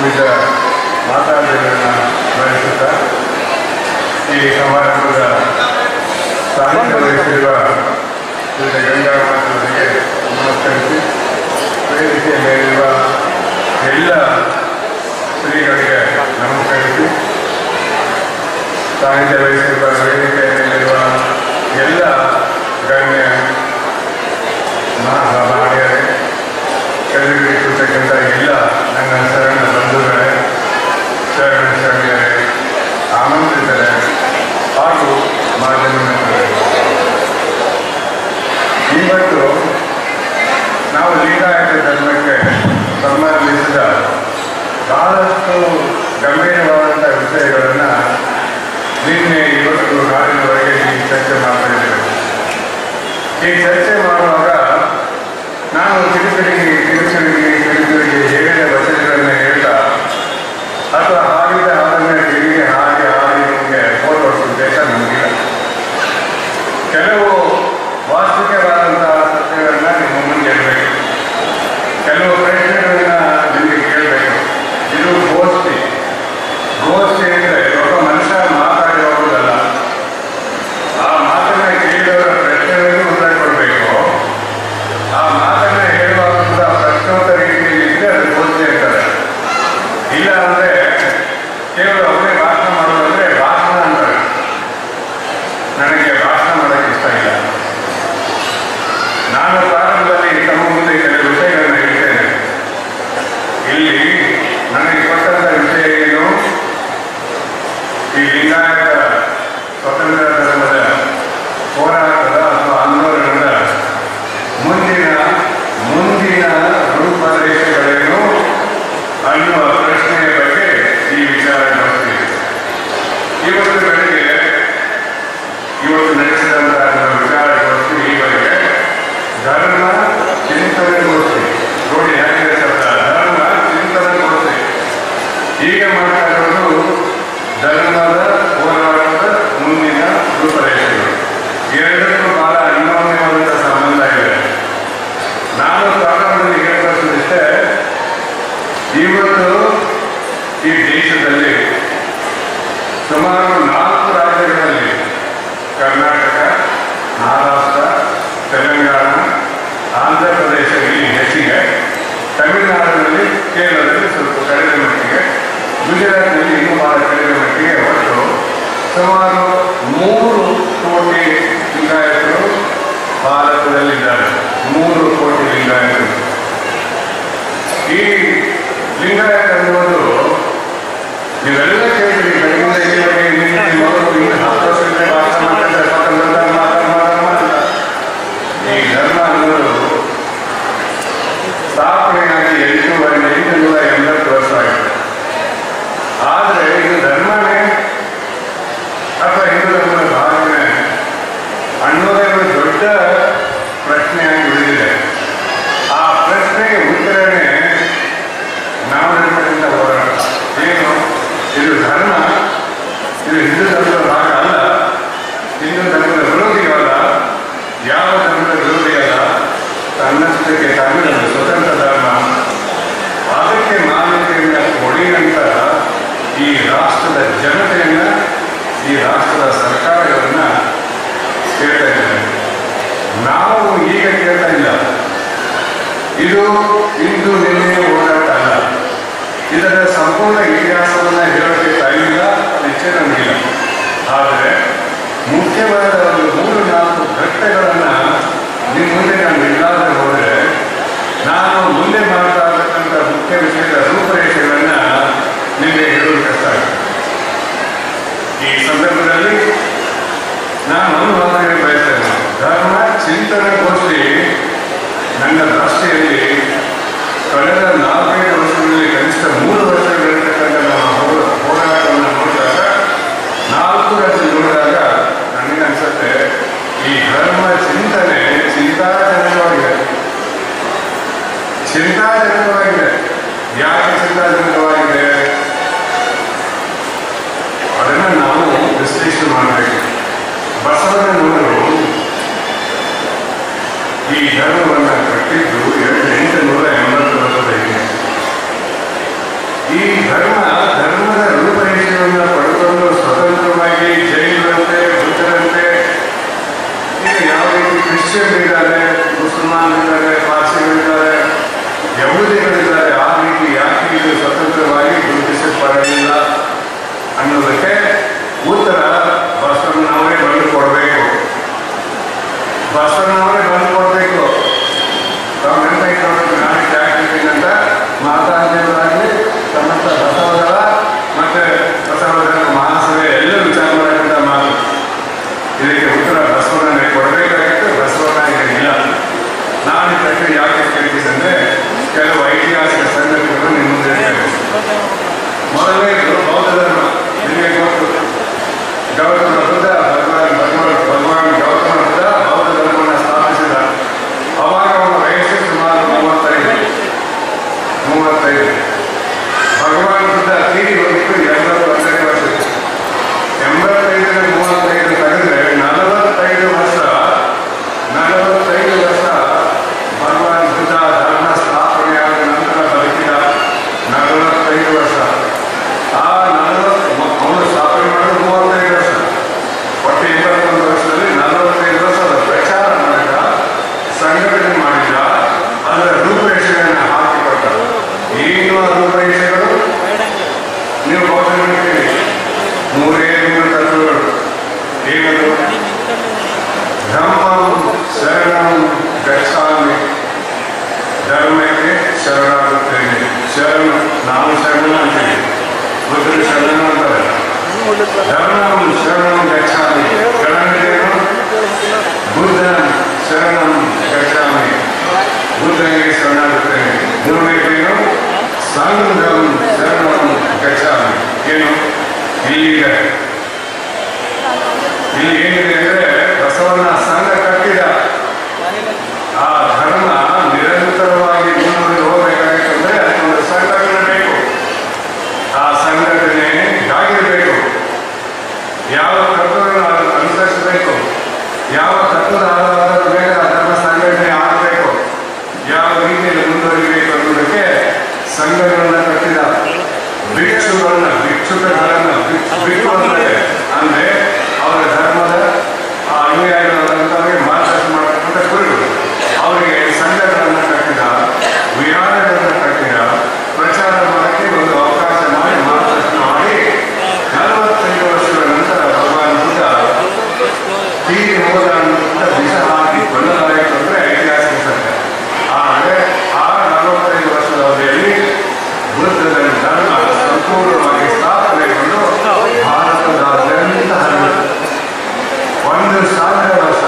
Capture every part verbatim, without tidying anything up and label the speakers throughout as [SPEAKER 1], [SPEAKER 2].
[SPEAKER 1] ವಿವಿಧ ಮಾತಾಡಿಗಳನ್ನು ಬಯಸುತ್ತಾ ಈ ಸಮಾರಂಭದ ಸಾಹಿತ್ಯ ವಹಿಸಿರುವ ವಿವಿಧ ಗಂಗಾ ಮಾತುಗಳಿಗೆ ನಮಸ್ಕರಿಸಿ ವೇದಿಕೆಯ ಮೇಲಿರುವ ಎಲ್ಲ ಶ್ರೀಗಳಿಗೆ ನಮಸ್ಕರಿಸಿ ಸಾಹಿತ್ಯ ವಹಿಸಿರುವ ವೇದಿಕೆಯ ಮೇಲಿರುವ ಎಲ್ಲ ಗಣ್ಯ ಮಹಾಭಾಗ್ಯರೇ ಕಲಿಗಿರ್ತಕ್ಕಂಥ ಎಲ್ಲ ನನ್ನ ಶರಣ ಬಂಧುಗಳೇ ಶರಣ ಶರಣರೇ ಆಮಂತ್ರಿತರೇ ಹಾಗೂ ಮಾಧ್ಯಮ ಮಿತ್ರರೇ, ಇವತ್ತು ನಾವು ಲಿಂಗಾಯತ ಧರ್ಮಕ್ಕೆ ಸಂಬಂಧಿಸಿದ ಬಹಳಷ್ಟು ಗಂಭೀರವಾದಂಥ ವಿಷಯಗಳನ್ನು ನಿನ್ನೆ ಇವತ್ತು ನಾಡಿನವರೆಗೆ ಈ ಚರ್ಚೆ ಮಾಡ್ತಾ ಇದ್ದೇವೆ. ಈ ಚರ್ಚೆ ಮಾಡುವಾಗ ನಾನು ತಿರುಚರಿಗೆ ತಿರುಚರಿಗೆ ತಿರುಚರಿಗೆ ಹೇಳಿದ ವಚನಗಳನ್ನು ಹೇಳ್ತಾ ಅಥವಾ ಹಾಡಿದ ಹಾಡನ್ನು ತಿರುಗಿ ಹಾಗೆ ಹಾಡಿ ನಿಮಗೆ ಓದುವ ಉದ್ದೇಶ ನಮಗಿಲ್ಲ. ಕೆಲವು ವಾಸ್ತವಿಕವಾದಂತಹ ಸತ್ಯಗಳನ್ನ ನಿಮ್ಮ ಮುಂದೆ ಇರಬೇಕು, ಕೆಲವು ಪ್ರಶ್ನೆಗಳನ್ನ ನಿಮಗೆ ಕೇಳಬೇಕು. ಇದು ಗೋಷ್ಠಿ. ಗೋಷ್ಠಿ ಅಂದರೆ ಒಬ್ಬ ಮನುಷ್ಯ ಮಾತಾಡಿರೋದಲ್ಲ, ಆ ಮಾತನ್ನ ಕೇಳಿದವರ ಪ್ರಶ್ನೆಗಳಿಗೂ ಉತ್ತರ ಕೊಡಬೇಕು. ಆ ಮಾತನ್ನ ಹೇಳುವಂತ ಪ್ರಶ್ನೋತ್ತರ ರೀತಿಯಲ್ಲಿ ಇದ್ದರೆ ಅದು ಗೋಷ್ಠಿ ಅಂತಾರೆ. ಇಲ್ಲ ಅಂದ್ರೆ ಕೇವಲ ಅವರೇ ಭಾಷಣ ಮಾಡೋದಂದ್ರೆ ಭಾಷಣ ಅಂತಾರೆ. ನನಗೆ ಭಾಷಣ ಮಾಡೋಕ್ಕೆ ಇಷ್ಟ ಇಲ್ಲ. ನಾನು ಪ್ರಾರಂಭದಲ್ಲಿ ತಮ್ಮ ಮುಂದೆ ಕೆಲವು ವಿಷಯಗಳನ್ನ ಹೇಳ್ತೇನೆ. ಇಲ್ಲಿ ನನಗೆ ಕೊಟ್ಟಂತ ವಿಷಯ ಏನು, ಈ ಲಿಂಗಾಯತ ಸ್ವತಂತ್ರ ಧರ್ಮದ ಹೋರಾಟದ ಅಥವಾ ಆಂದೋಲನದ ಮುಂದಿನ ಮುಂದಿನ ರೂಪರೇಷೆಗಳೇನು ಅನ್ನುವ ಪ್ರಶ್ನೆಯ ಬಗ್ಗೆ ಈ ವಿಚಾರ ಮಾಡ್ತೀವಿ. ಇವತ್ತು ಬೆಳಗ್ಗೆ ಇವತ್ತು ನಡೆಸಿದಂತಹ ವಿಚಾರಗೋಷ್ಠಿ ಈವರೆಗೆ ಧರ್ಮ ಚಿಂತನೆ ಗೋಷ್ಠಿ ನೋಡಿ, ಯಾಕೆ ಶಬ್ದ ಧರ್ಮ ಚಿಂತನೆ ಗೋಷ್ಠಿ. ಈಗ ಮಾತಾಡೋದು ಧರ್ಮದ ಹೋರಾಟದ ಮುಂದಿನ ರೂಪರೇಷೆಗಳು. ಎರಡಕ್ಕೂ ಬಹಳ ಅನ್ಯೋನ್ಯವಾದಂಥ ಸಂಬಂಧ ಇದೆ. ನಾನು ಪ್ರಾರಂಭದಲ್ಲಿ ಹೇಳಬಯಸುವುದಿಷ್ಟೇ, ಇವತ್ತು ಈ ದೇಶದಲ್ಲಿ ಸುಮಾರು ನಾಲ್ಕು ರಾಜ್ಯಗಳಲ್ಲಿ ಕರ್ನಾಟಕ, ಮಹಾರಾಷ್ಟ್ರ, ತೆಲಂಗಾಣ, ಆಂಧ್ರ ಪ್ರದೇಶ ಇಲ್ಲಿ ಹೆಚ್ಚಿಗೆ, ತಮಿಳುನಾಡಿನಲ್ಲಿ ಕೇರಳದಲ್ಲಿ ಸ್ವಲ್ಪ ಕಡಿಮೆ ಮಟ್ಟಿಗೆ, ಗುಜರಾತ್ನಲ್ಲಿ ಇನ್ನೂ ಬಹಳ ಕಡಿಮೆ ಮಟ್ಟಿಗೆ ಒಟ್ಟು ಸುಮಾರು ಮೂರು ಕೋಟಿ ಲಿಂಗಾಯತರು ಭಾರತದಲ್ಲಿದ್ದಾರೆ. ಮೂರು ಕೋಟಿ ಲಿಂಗಾಯತರು. ಈ ಲಿಂಗಾಯತ ಅನ್ನೋದು ನೀವೆಲ್ಲ ಕೇಳಿದ್ರಿ. ಕಡಿಮೆ ಇನ್ನು ಹತ್ತು ವರ್ಷದಿಂದ ಭಾಷಣ ಮಾಡ್ತಾರೆ, ಸ್ವಾತಂತ್ರ್ಯ ಮಾತಾಡ ಈ ಧರ್ಮ ಅನ್ನೋದು ಸ್ಥಾಪನೆಯಾಗಿ ಎಂಟೂವರೆ ಎಂಟುನೂರ ಎಂಬತ್ತು ವರ್ಷ ಆಗಿದೆ. ಆದರೆ ಇದು ಧರ್ಮನೇ ಅಥವಾ ಹಿಂದೂ ಧರ್ಮದ ಭಾವನೆ ಅನ್ನೋದೇ ಒಂದು ದೊಡ್ಡ ಪ್ರಶ್ನೆಯಾಗಿ ಉಳಿದಿದೆ. ಆ ಪ್ರಶ್ನೆಗೆ ಉತ್ತರನೇ ನಾವು ನಡೆಸಲಿಂದ ಹೋರಾಟ. ಏನು ಇದು ಧರ್ಮ, ಇದು ಹಿಂದೂ ಧರ್ಮದ ಭಾಗ ಅಲ್ಲ, ಹಿಂದೂ ಧರ್ಮದ ವಿರೋಧಿಯಲ್ಲ, ಯಾವ ಧರ್ಮದ ವಿರೋಧಿಯಲ್ಲ, ತನ್ನಷ್ಟಕ್ಕೆ ತನ್ನದು ಸ್ವತಂತ್ರ ಧರ್ಮ. ಅದಕ್ಕೆ ಮಾನ್ಯತೆಯನ್ನು ಕೊಡಿ ಅಂತ ಈ ರಾಷ್ಟ್ರದ ಜನತೆಯನ್ನ, ಈ ರಾಷ್ಟ್ರದ ಸರ್ಕಾರಗಳನ್ನ ಕೇಳ್ತಾ ಇದ್ದೇವೆ. ನಾವು ಈಗ ಕೇಳ್ತಾ ಇಲ್ಲ. ಇದು ಇಂದು ನಿನ್ನೆ ಹೋರಾಟ ಅಲ್ಲ. ಇದರ ಸಂಪೂರ್ಣ ಇತಿಹಾಸವನ್ನು ಹೇಳೋಕ್ಕೆ ಟೈಮ್ ಇಲ್ಲ, ನಿಶ್ಚಯ ನಮಗಿಲ್ಲ. ಆದರೆ ಮುಖ್ಯವಾದ ಒಂದು ಮೂರು ನಾಲ್ಕು ಘಟ್ಟಗಳನ್ನು ನಿಮ್ಮ ಮುಂದೆ ನಾನು ಇಲ್ಲಾದ್ರೆ ಹೋದರೆ ನಾನು ಮುಂದೆ ಮಾಡ್ತಾ ಇರತಕ್ಕಂಥ ಮುಖ್ಯ ವಿಷಯದ ರೂಪರೇಷೆಗಳನ್ನ ನಿಮಗೆ ಹೇಳೋದು ಕಷ್ಟ ಆಗುತ್ತೆ. ಈ ಸಂದರ್ಭದಲ್ಲಿ ನಾನು ಒಂದು ಮಾತನ್ನು ಬಯಸ್ತೇನೆ. ಧರ್ಮ ಚಿಂತನೆ ಗೋಷ್ಠಿ ನನ್ನ ರಾಷ್ಟ್ರೀಯಲ್ಲಿ ಕಳೆದ ನಾಲ್ಕೈದು ವರ್ಷಗಳಲ್ಲಿ ಕನಿಷ್ಠ ಮೂರು ವರ್ಷಗಳಿರ್ತಕ್ಕಂಥ ನಮ್ಮ ಹೋರಾಟವನ್ನು ನೋಡಿದಾಗ, ನಾಲ್ಕು ವರ್ಷ ನೋಡಿದಾಗ ನನಗೆ ಅನ್ಸುತ್ತೆ ಈ ಧರ್ಮ ಚಿಂತನೆ ಚಿಂತಾಜನಕವಾಗಿದೆ. ಚಿಂತಾಜನಕವಾಗಿದೆ. ಯಾಕೆ ಚಿಂತಾಜನಕವಾಗಿದೆ ಅದನ್ನು ನಾವು ವಿಶ್ಲೇಷಣೆ ಮಾಡಬೇಕು. ಬಸವಣ್ಣನವರು ಈ ಧರ್ಮವನ್ನು ಕಟ್ಟಿದ್ದು ಎರಡು ಎಂಟುನೂರ ಎಂಬತ್ತು ವರ್ಷದ ಹಿಂದೆ. ಈ ಧರ್ಮ ಧರ್ಮದ ರೂಪರೇಷೆಯನ್ನು ಪಡೆದುಕೊಂಡು ಸ್ವತಂತ್ರವಾಗಿ ಜೈನರಂತೆ ಬುದ್ಧರಂತೆ ಈಗ ಯಾವ ರೀತಿ ಕ್ರಿಶ್ಚಿಯನ್ ಇದ್ದಾರೆ, ಮುಸಲ್ಮಾನ್ ಇದ್ದಾರೆ, ಪಾರ್ಸಿಗಳಿದ್ದಾರೆ, ಯಹೂದಿಗಳಿದ್ದಾರೆ, ಆ ರೀತಿ ಯಾಕೆ ಇದು ಸ್ವತಂತ್ರವಾಗಿ ಗುರುತಿಸಲ್ಪಡಲಿಲ್ಲ ಅನ್ನೋದಕ್ಕೆ ಉತ್ತರ ಬಸವಣ್ಣನವರೇ ಬಂದು ಕೊಡಬೇಕು. ಬಸವಣ್ಣನವರೇ ಬಂದು ಕೊಡಬೇಕು. ತಾವು ನೆನಪ ಇಟ್ಕೊಳ್ಬೇಕು, ನಾನು ಯಾಕೆ ಅಂತ ಮಾತಾಡಿದವರಾಗಲಿ ತಮ್ಮಂತ ಬಸವದಳ ಮತ್ತೆ ಬಸವದಳ ಮಹಾಸಭೆ ಎಲ್ಲರೂ ವಿಚಾರ ಮಾಡಕ್ಕಂತ ಮಾತು. ಇದಕ್ಕೆ ಉತ್ತರ ಬಸವಣ್ಣನೇ ಕೊಡಬೇಕಾಗಿತ್ತು. ಬಸವಣ್ಣ ಈಗ ಇಲ್ಲ. ನಾನು ಪ್ರಶ್ನೆ ಯಾಕೆ ಕೇಳಿದಂದ್ರೆ ಕೆಲವು ಐತಿಹಾಸಿಕ ಸಂಗತಿಗಳು ನಿಮ್ಮ ಮುಂದೆ ಹೇಳ್ತೇನೆ. ಮೊದಲನೇದು ಬೌದ್ಧ ಧರ್ಮ. ನಿಮಗೆ ಗೊತ್ತು, ಗೌತಮ ಬುದ್ಧ ಭಗವಾನ್ ಭಗವಾನ್ ಭಗವಾನ್ ಗೌತಮ ಬುದ್ಧ ಬೌದ್ಧ ಧರ್ಮವನ್ನು ಸ್ಥಾಪಿಸಿದ. ಅವಾಗ ಅವನ ವಯಸ್ಸು ಸುಮಾರು ಮೂವತ್ತೈದು ಮೂವತ್ತೈದು ಭಗವಾನ್ ಬುದ್ಧ ತೀರಿ ಹೋಗಿತ್ತು ಎಂಬತ್ತು ಒಂದನೇ ವರ್ಷ. ಎಂಬತ್ತೈದರ ಮೂವತ್ತೈದು ತೆಗೆದ್ರೆ ನಲವತ್ತೈದು ವರ್ಷ ನಲವತ್ತೈದು ವರ್ಷ ಭಗವಾನ್ ಬುದ್ಧ ಧರ್ಮ ಸ್ಥಾಪನೆಯಾದ ನಂತರ ಬದುಕಿದ. ನಲವತ್ತೈದು ವರ್ಷ. ಆ ನಲವತ್ತು ಅವನು ಸ್ಥಾಪನೆ ಮಾಡೋದು ಮೂವತ್ತೈದು ವರ್ಷ. ಒಟ್ಟು ಇಪ್ಪತ್ತೊಂದು ವರ್ಷದಲ್ಲಿ ನಲವತ್ತೈದು ವರ್ಷದ ಪ್ರಚಾರ ಮಾಡಿದ, ಸಂಘಟನೆ ಮಾಡಿದ, ಅದರ ರೂಪರೇಷೆಯನ್ನು ಹಾಕಿಕೊಟ್ಟ. ಏನು ಆ ರೂಪರೇಷೆಗಳು? ನೀವು ಬೋಧನೆ ಮೂರೇ ಮೂರು ತತ್ವಗಳು. ಏನದು? ಧಮ್ಮಂ ಶರಣಂ ಗಚ್ಚಾಮಿ. ಧರ್ಮಕ್ಕೆ ಶರಣಾಗುತ್ತೇನೆ. ಶರಣ, ನಾವು ಶರಣ ಅಂತೇವೆ, ಬುದ್ಧರು ಶರಣ ಅಂತಾರೆ. ಧರ್ಮಂ ಶರಣಂ ಗಚ್ಚಾಮಿ. ಗಣನೇನು? ಬುದ್ಧ ಶರಣಂ ಗಚ್ಚಾಮಿ. ಬುದ್ಧನಿಗೆ ಶರಣಾಗುತ್ತೇನೆ. ಮೂರನೇದೇನು? ಸಂಘಂ ಶರಣಂ ಗಚ್ಚಾಮಿ. ಏನು? ಈಗ ಇಲ್ಲಿ ಏನಿದೆ ಅಂದ್ರೆ ಬಸವಣ್ಣ ಸಂಘ ಕಟ್ಟಿದ. ಆ ಧರ್ಮ ನಿರಂತರವಾಗಿ ಮುಂದುವರೆದು ಹೋಗಬೇಕಾಗಿತ್ತಂದ್ರೆ ಅದಕ್ಕೊಂದು ಸಂಘಟನೆ ಬೇಕು. ಆ ಸಂಘಟನೆ ಆಗಿರಬೇಕು. ಯಾವ ತತ್ವಗಳನ್ನು ಅನುಸರಿಸಬೇಕು, ಯಾವ ತತ್ವದ ಆಧಾರದ ಮೇಲೆ ಆ ಧರ್ಮ ಸಂಘಟನೆ ಆಗಬೇಕು, ಯಾವ ರೀತಿಯಲ್ಲಿ ಮುಂದುವರಿಬೇಕು ಅನ್ನೋದಕ್ಕೆ ಸಂಘಗಳನ್ನ ಕಟ್ಟಿದ. ಭಿಕ್ಷುಗಳನ್ನ ಭಿಕ್ಷುಕಗಳನ್ನ ಬಿಟ್ಟು ಅಂದ್ರೆ ಅಂದ್ರೆ ಅವರ ಧರ್ಮದ ಅನುಯಾಯಿಗಳಂತವರಿಗೆ ಮಾರ್ಗದರ್ಶನ ಮಾಡತಕ್ಕಂಥ ಗುರುಗಳು. ಅವರಿಗೆ ಸಂಘಗಳನ್ನು ಕಟ್ಟಿದ, ವಿಹಾರಗಳನ್ನು ಕಟ್ಟಿದ, ಪ್ರಚಾರ ಮಾಡಕ್ಕೆ ಒಂದು ಅವಕಾಶ ಮಾಡಿ ಮಾರ್ಗದರ್ಶನ ಮಾಡಿ ನಲವತ್ತೈದು ವರ್ಷಗಳ ನಂತರ ಭಗವಾನ್ ಬುದ್ಧ ತೀರಿ ಹೋದ ಅಂತ ವಿಷ ಹಾಕಿ ಕೊಳ್ಳಲಾಯಿತು ಅಂದ್ರೆ ಐತಿಹಾಸಿಕ ಸತ್ಯ. ಆದರೆ ಆ ನಲವತ್ತೈದು ವರ್ಷದ ಅವಧಿಯಲ್ಲಿ ಬುದ್ಧನ ಧರ್ಮ ಸಂಪೂರ್ಣವಾಗಿ ಸ್ಥಾಪನೆಗೊಂಡು ಭಾರತದಾದ್ಯಂತ ಹರಡಿತು. ಒಂದು ಸಾವಿರ ವರ್ಷ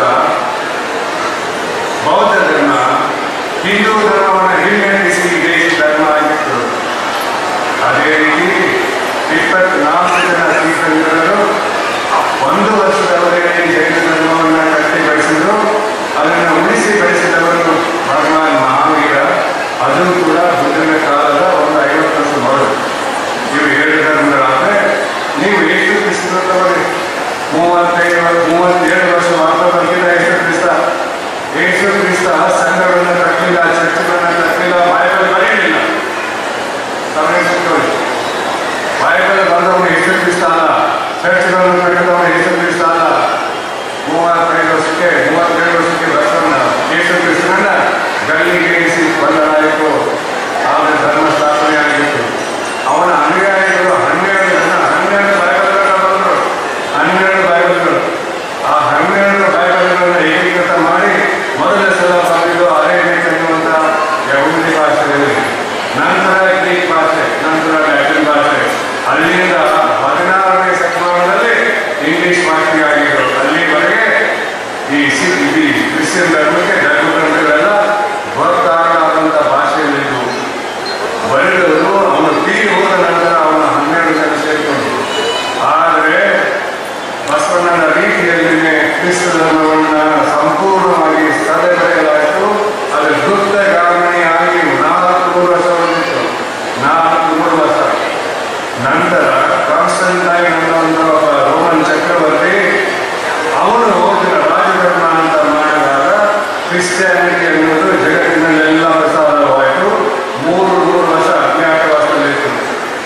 [SPEAKER 1] ಬೌದ್ಧ ಧರ್ಮ ಹಿಂದೂ ಧರ್ಮವನ್ನು ಹಿನ್ನಡೆಸಿ ದೇಶ ಧರ್ಮ ಆಗಿತ್ತು. ಅದೇ ರೀತಿ ಇಪ್ಪತ್ನಾಲ್ಕು ಜನ ತೀರ್ಥಂಕರರು ಒಂದು ವರ್ಷದವರೆಗೆ ಜೈನ ಧರ್ಮವನ್ನು ಕಟ್ಟಿ ಬೆಳೆಸಿದ್ರು. ಅದನ್ನು ಉಳಿಸಿ ಬೆಳೆಸಿದವರು ಭಗವಾನ್ ಮಹಾವೀರ. ಅದು ಕೂಡ ಬುದ್ಧನ ಕಾಲದ ಒಂದು ಐವತ್ತು ವರ್ಷ ಮೊದಲು. ಇವು ಎರಡು ಧರ್ಮಗಳಾದ್ರೆ ನೀವು ಏಸು ಕ್ರಿಸ್ತ ತಗೊಳ್ಳಿ. ಮೂವತ್ತೈದು ಮೂವತ್ತೇಳು ವರ್ಷ ಮಾತ್ರ ಬದುಕಿದ ಯೇಸು ಕ್ರಿಸ್ತ. ಯೇಸು ಕ್ರಿಸ್ತ ಸಂಘಗಳನ್ನು ಕಟ್ಟಲಿಲ್ಲ, ಚರ್ಚ್ಗಳನ್ನು ಕಟ್ಟಲಿಲ್ಲ, ಬೈಬಲ್ ಬರೆಯಲಿಲ್ಲ. ಗಮನಿಸಿಕೊಳ್ಳಿ, ಬೈಬಲ್ ಬರೆದವನು ಯೇಸು ಕ್ರಿಸ್ತ ಅಲ್ಲ, ಚರ್ಚ್ಗಳನ್ನು ಕಟ್ಟಿದವನು ಯೇಸು ಕ್ರಿಸ್ತ ಅಲ್ಲ. ಮೂವತ್ತೈದು ವರ್ಷಕ್ಕೆ ಮೂವತ್ತೇಳು ವರ್ಷಕ್ಕೆ ಬಸವಣ್ಣ ಯೇಸು ಕ್ರಿಸ್ತನನ್ನ ಗಲ್ಲಿಗೇರಿಸಿ ಬಂದರಾಯಿತು. ಆದರೆ ಧರ್ಮ ಸ್ಥಾಪನೆ ಆಗಿತ್ತು. ಅವನ ಅನುಯಾಯಿಗಳು ಹನ್ನೆರಡು ಜನ ಹನ್ನೆರಡು ಬೈಬಲ್ಗಳನ್ನ ಬಂದರು. ಹನ್ನೆರಡು ಬೈಬಲ್ಗಳು. ಆ ಹನ್ನೆರಡು ಬೈಬಲ್ಗಳನ್ನ ಏಕೀಕೃತ ಮಾಡಿ ಮೊದಲ ಸಲ ಬಂದಿದ್ದು ಅರೇಬಿಕ್ ಎನ್ನುವಂಥ ಯಹೂದಿ ಭಾಷೆಯಲ್ಲಿ, ನಂತರ ಗ್ರೀಕ್ ಭಾಷೆ, ನಂತರ ಲ್ಯಾಟಿನ್ ಭಾಷೆ, ಅಲ್ಲಿಂದ ಹದಿನಾರನೇ ಶತಮಾನದಲ್ಲಿ ಇಂಗ್ಲಿಷ್ ಭಾಷೆಯಾಗಿದ್ದು. ಅಲ್ಲಿವರೆಗೆ ಈ ಈ ಕ್ರಿಶ್ಚಿಯನ್ ಧರ್ಮಕ್ಕೆ ಧರ್ಮಗ್ರಂಥಗಳೆಲ್ಲ ಗೊತ್ತಾಗಲಾದಂಥ ಭಾಷೆಯಲ್ಲಿದ್ದು ಬರೆದವರು ಅವನು ತೀರಿ ಹೋದ ನಂತರ ಅವನ ಹನ್ನೆರಡು ಜನ ಸೇರಿಕೊಂಡು. ಆದರೆ ಬಸವಣ್ಣನ ರೀತಿಯಲ್ಲಿನೇ ಕ್ರಿಸ್ತ ಧರ್ಮವನ್ನು ಸಂಪೂರ್ಣವಾಗಿ ಸದೆ ಬರೆಯಲಾಯಿತು. ಅದು ದುರ್ಗಗಾಮಣಿಯಾಗಿ ನಾಲ್ಕು ಮೂರು ವರ್ಷ ಬಂದಿತ್ತು. ನಾಲ್ಕು ಮೂರು ವರ್ಷ ನಂತರ ಕಾನ್ಸ್ಟಂಟೈನ್ ಅನ್ನುವಂಥ ಒಬ್ಬ ರೋಮನ್ ಚಕ್ರವರ್ತಿ ಅವನು ರಾಜಧರ್ಮ ಅಂತ ಮಾಡಿದಾಗ ಕ್ರಿಶ್ಚಿಯಾನಿಟಿ ಅನ್ನೋದು ಜಗತ್ತಿನಲ್ಲೆಲ್ಲ ಪ್ರಸಾರವಾಯಿತು. ಮೂರು ನೂರು ವರ್ಷ ಅಜ್ಞಾತವಾಸದಲ್ಲಿತ್ತು.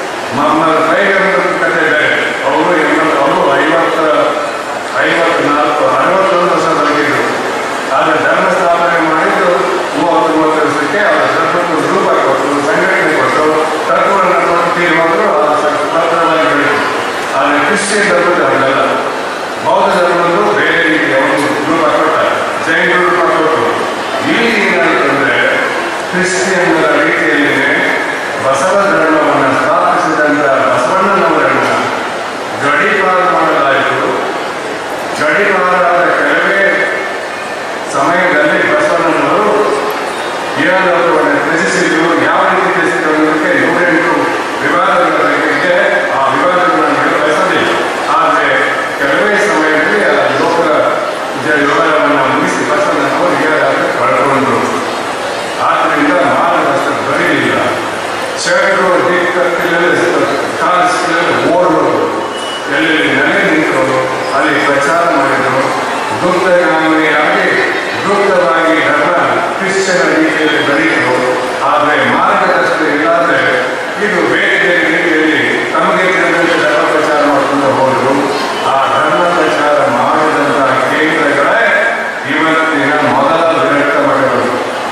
[SPEAKER 1] ಕತ್ತಿನಲ್ಲಿ ಕಾಲಿನಲ್ಲಿ ಓಡೋದು, ಎಲ್ಲೆಲ್ಲಿ ನೆಲೆ ನಿಂತರು, ಅಲ್ಲಿ ಪ್ರಚಾರ ಮಾಡಿದರು. ದುಗ್ಧಗಾಮಿಯಾಗಿ ದುಗ್ಧವಾಗಿ ಧರ್ಮ ಕ್ರಿಶ್ಚನ ರೀತಿಯಲ್ಲಿ ಬೆಳೆಯಿತು. ಆದರೆ ಮಾರ್ಗದರ್ಶನ ಇಲ್ಲಾದ್ರೆ ಇದು ಬೇರೆ ಬೇರೆ ರೀತಿಯಲ್ಲಿ ತಮಗೆ ತಿಳಿದಂತೆ ಧರ್ಮ ಪ್ರಚಾರ ಮಾಡಿಕೊಂಡು ಹೋದರು. ಆ ಧರ್ಮ ಪ್ರಚಾರ ಮಾಡಿದಂತಹ ಕೇಂದ್ರಗಳೇ ಇವತ್ತಿನ ಮೊದಲ ವಿರಕ್ತ ಮಠಗಳು.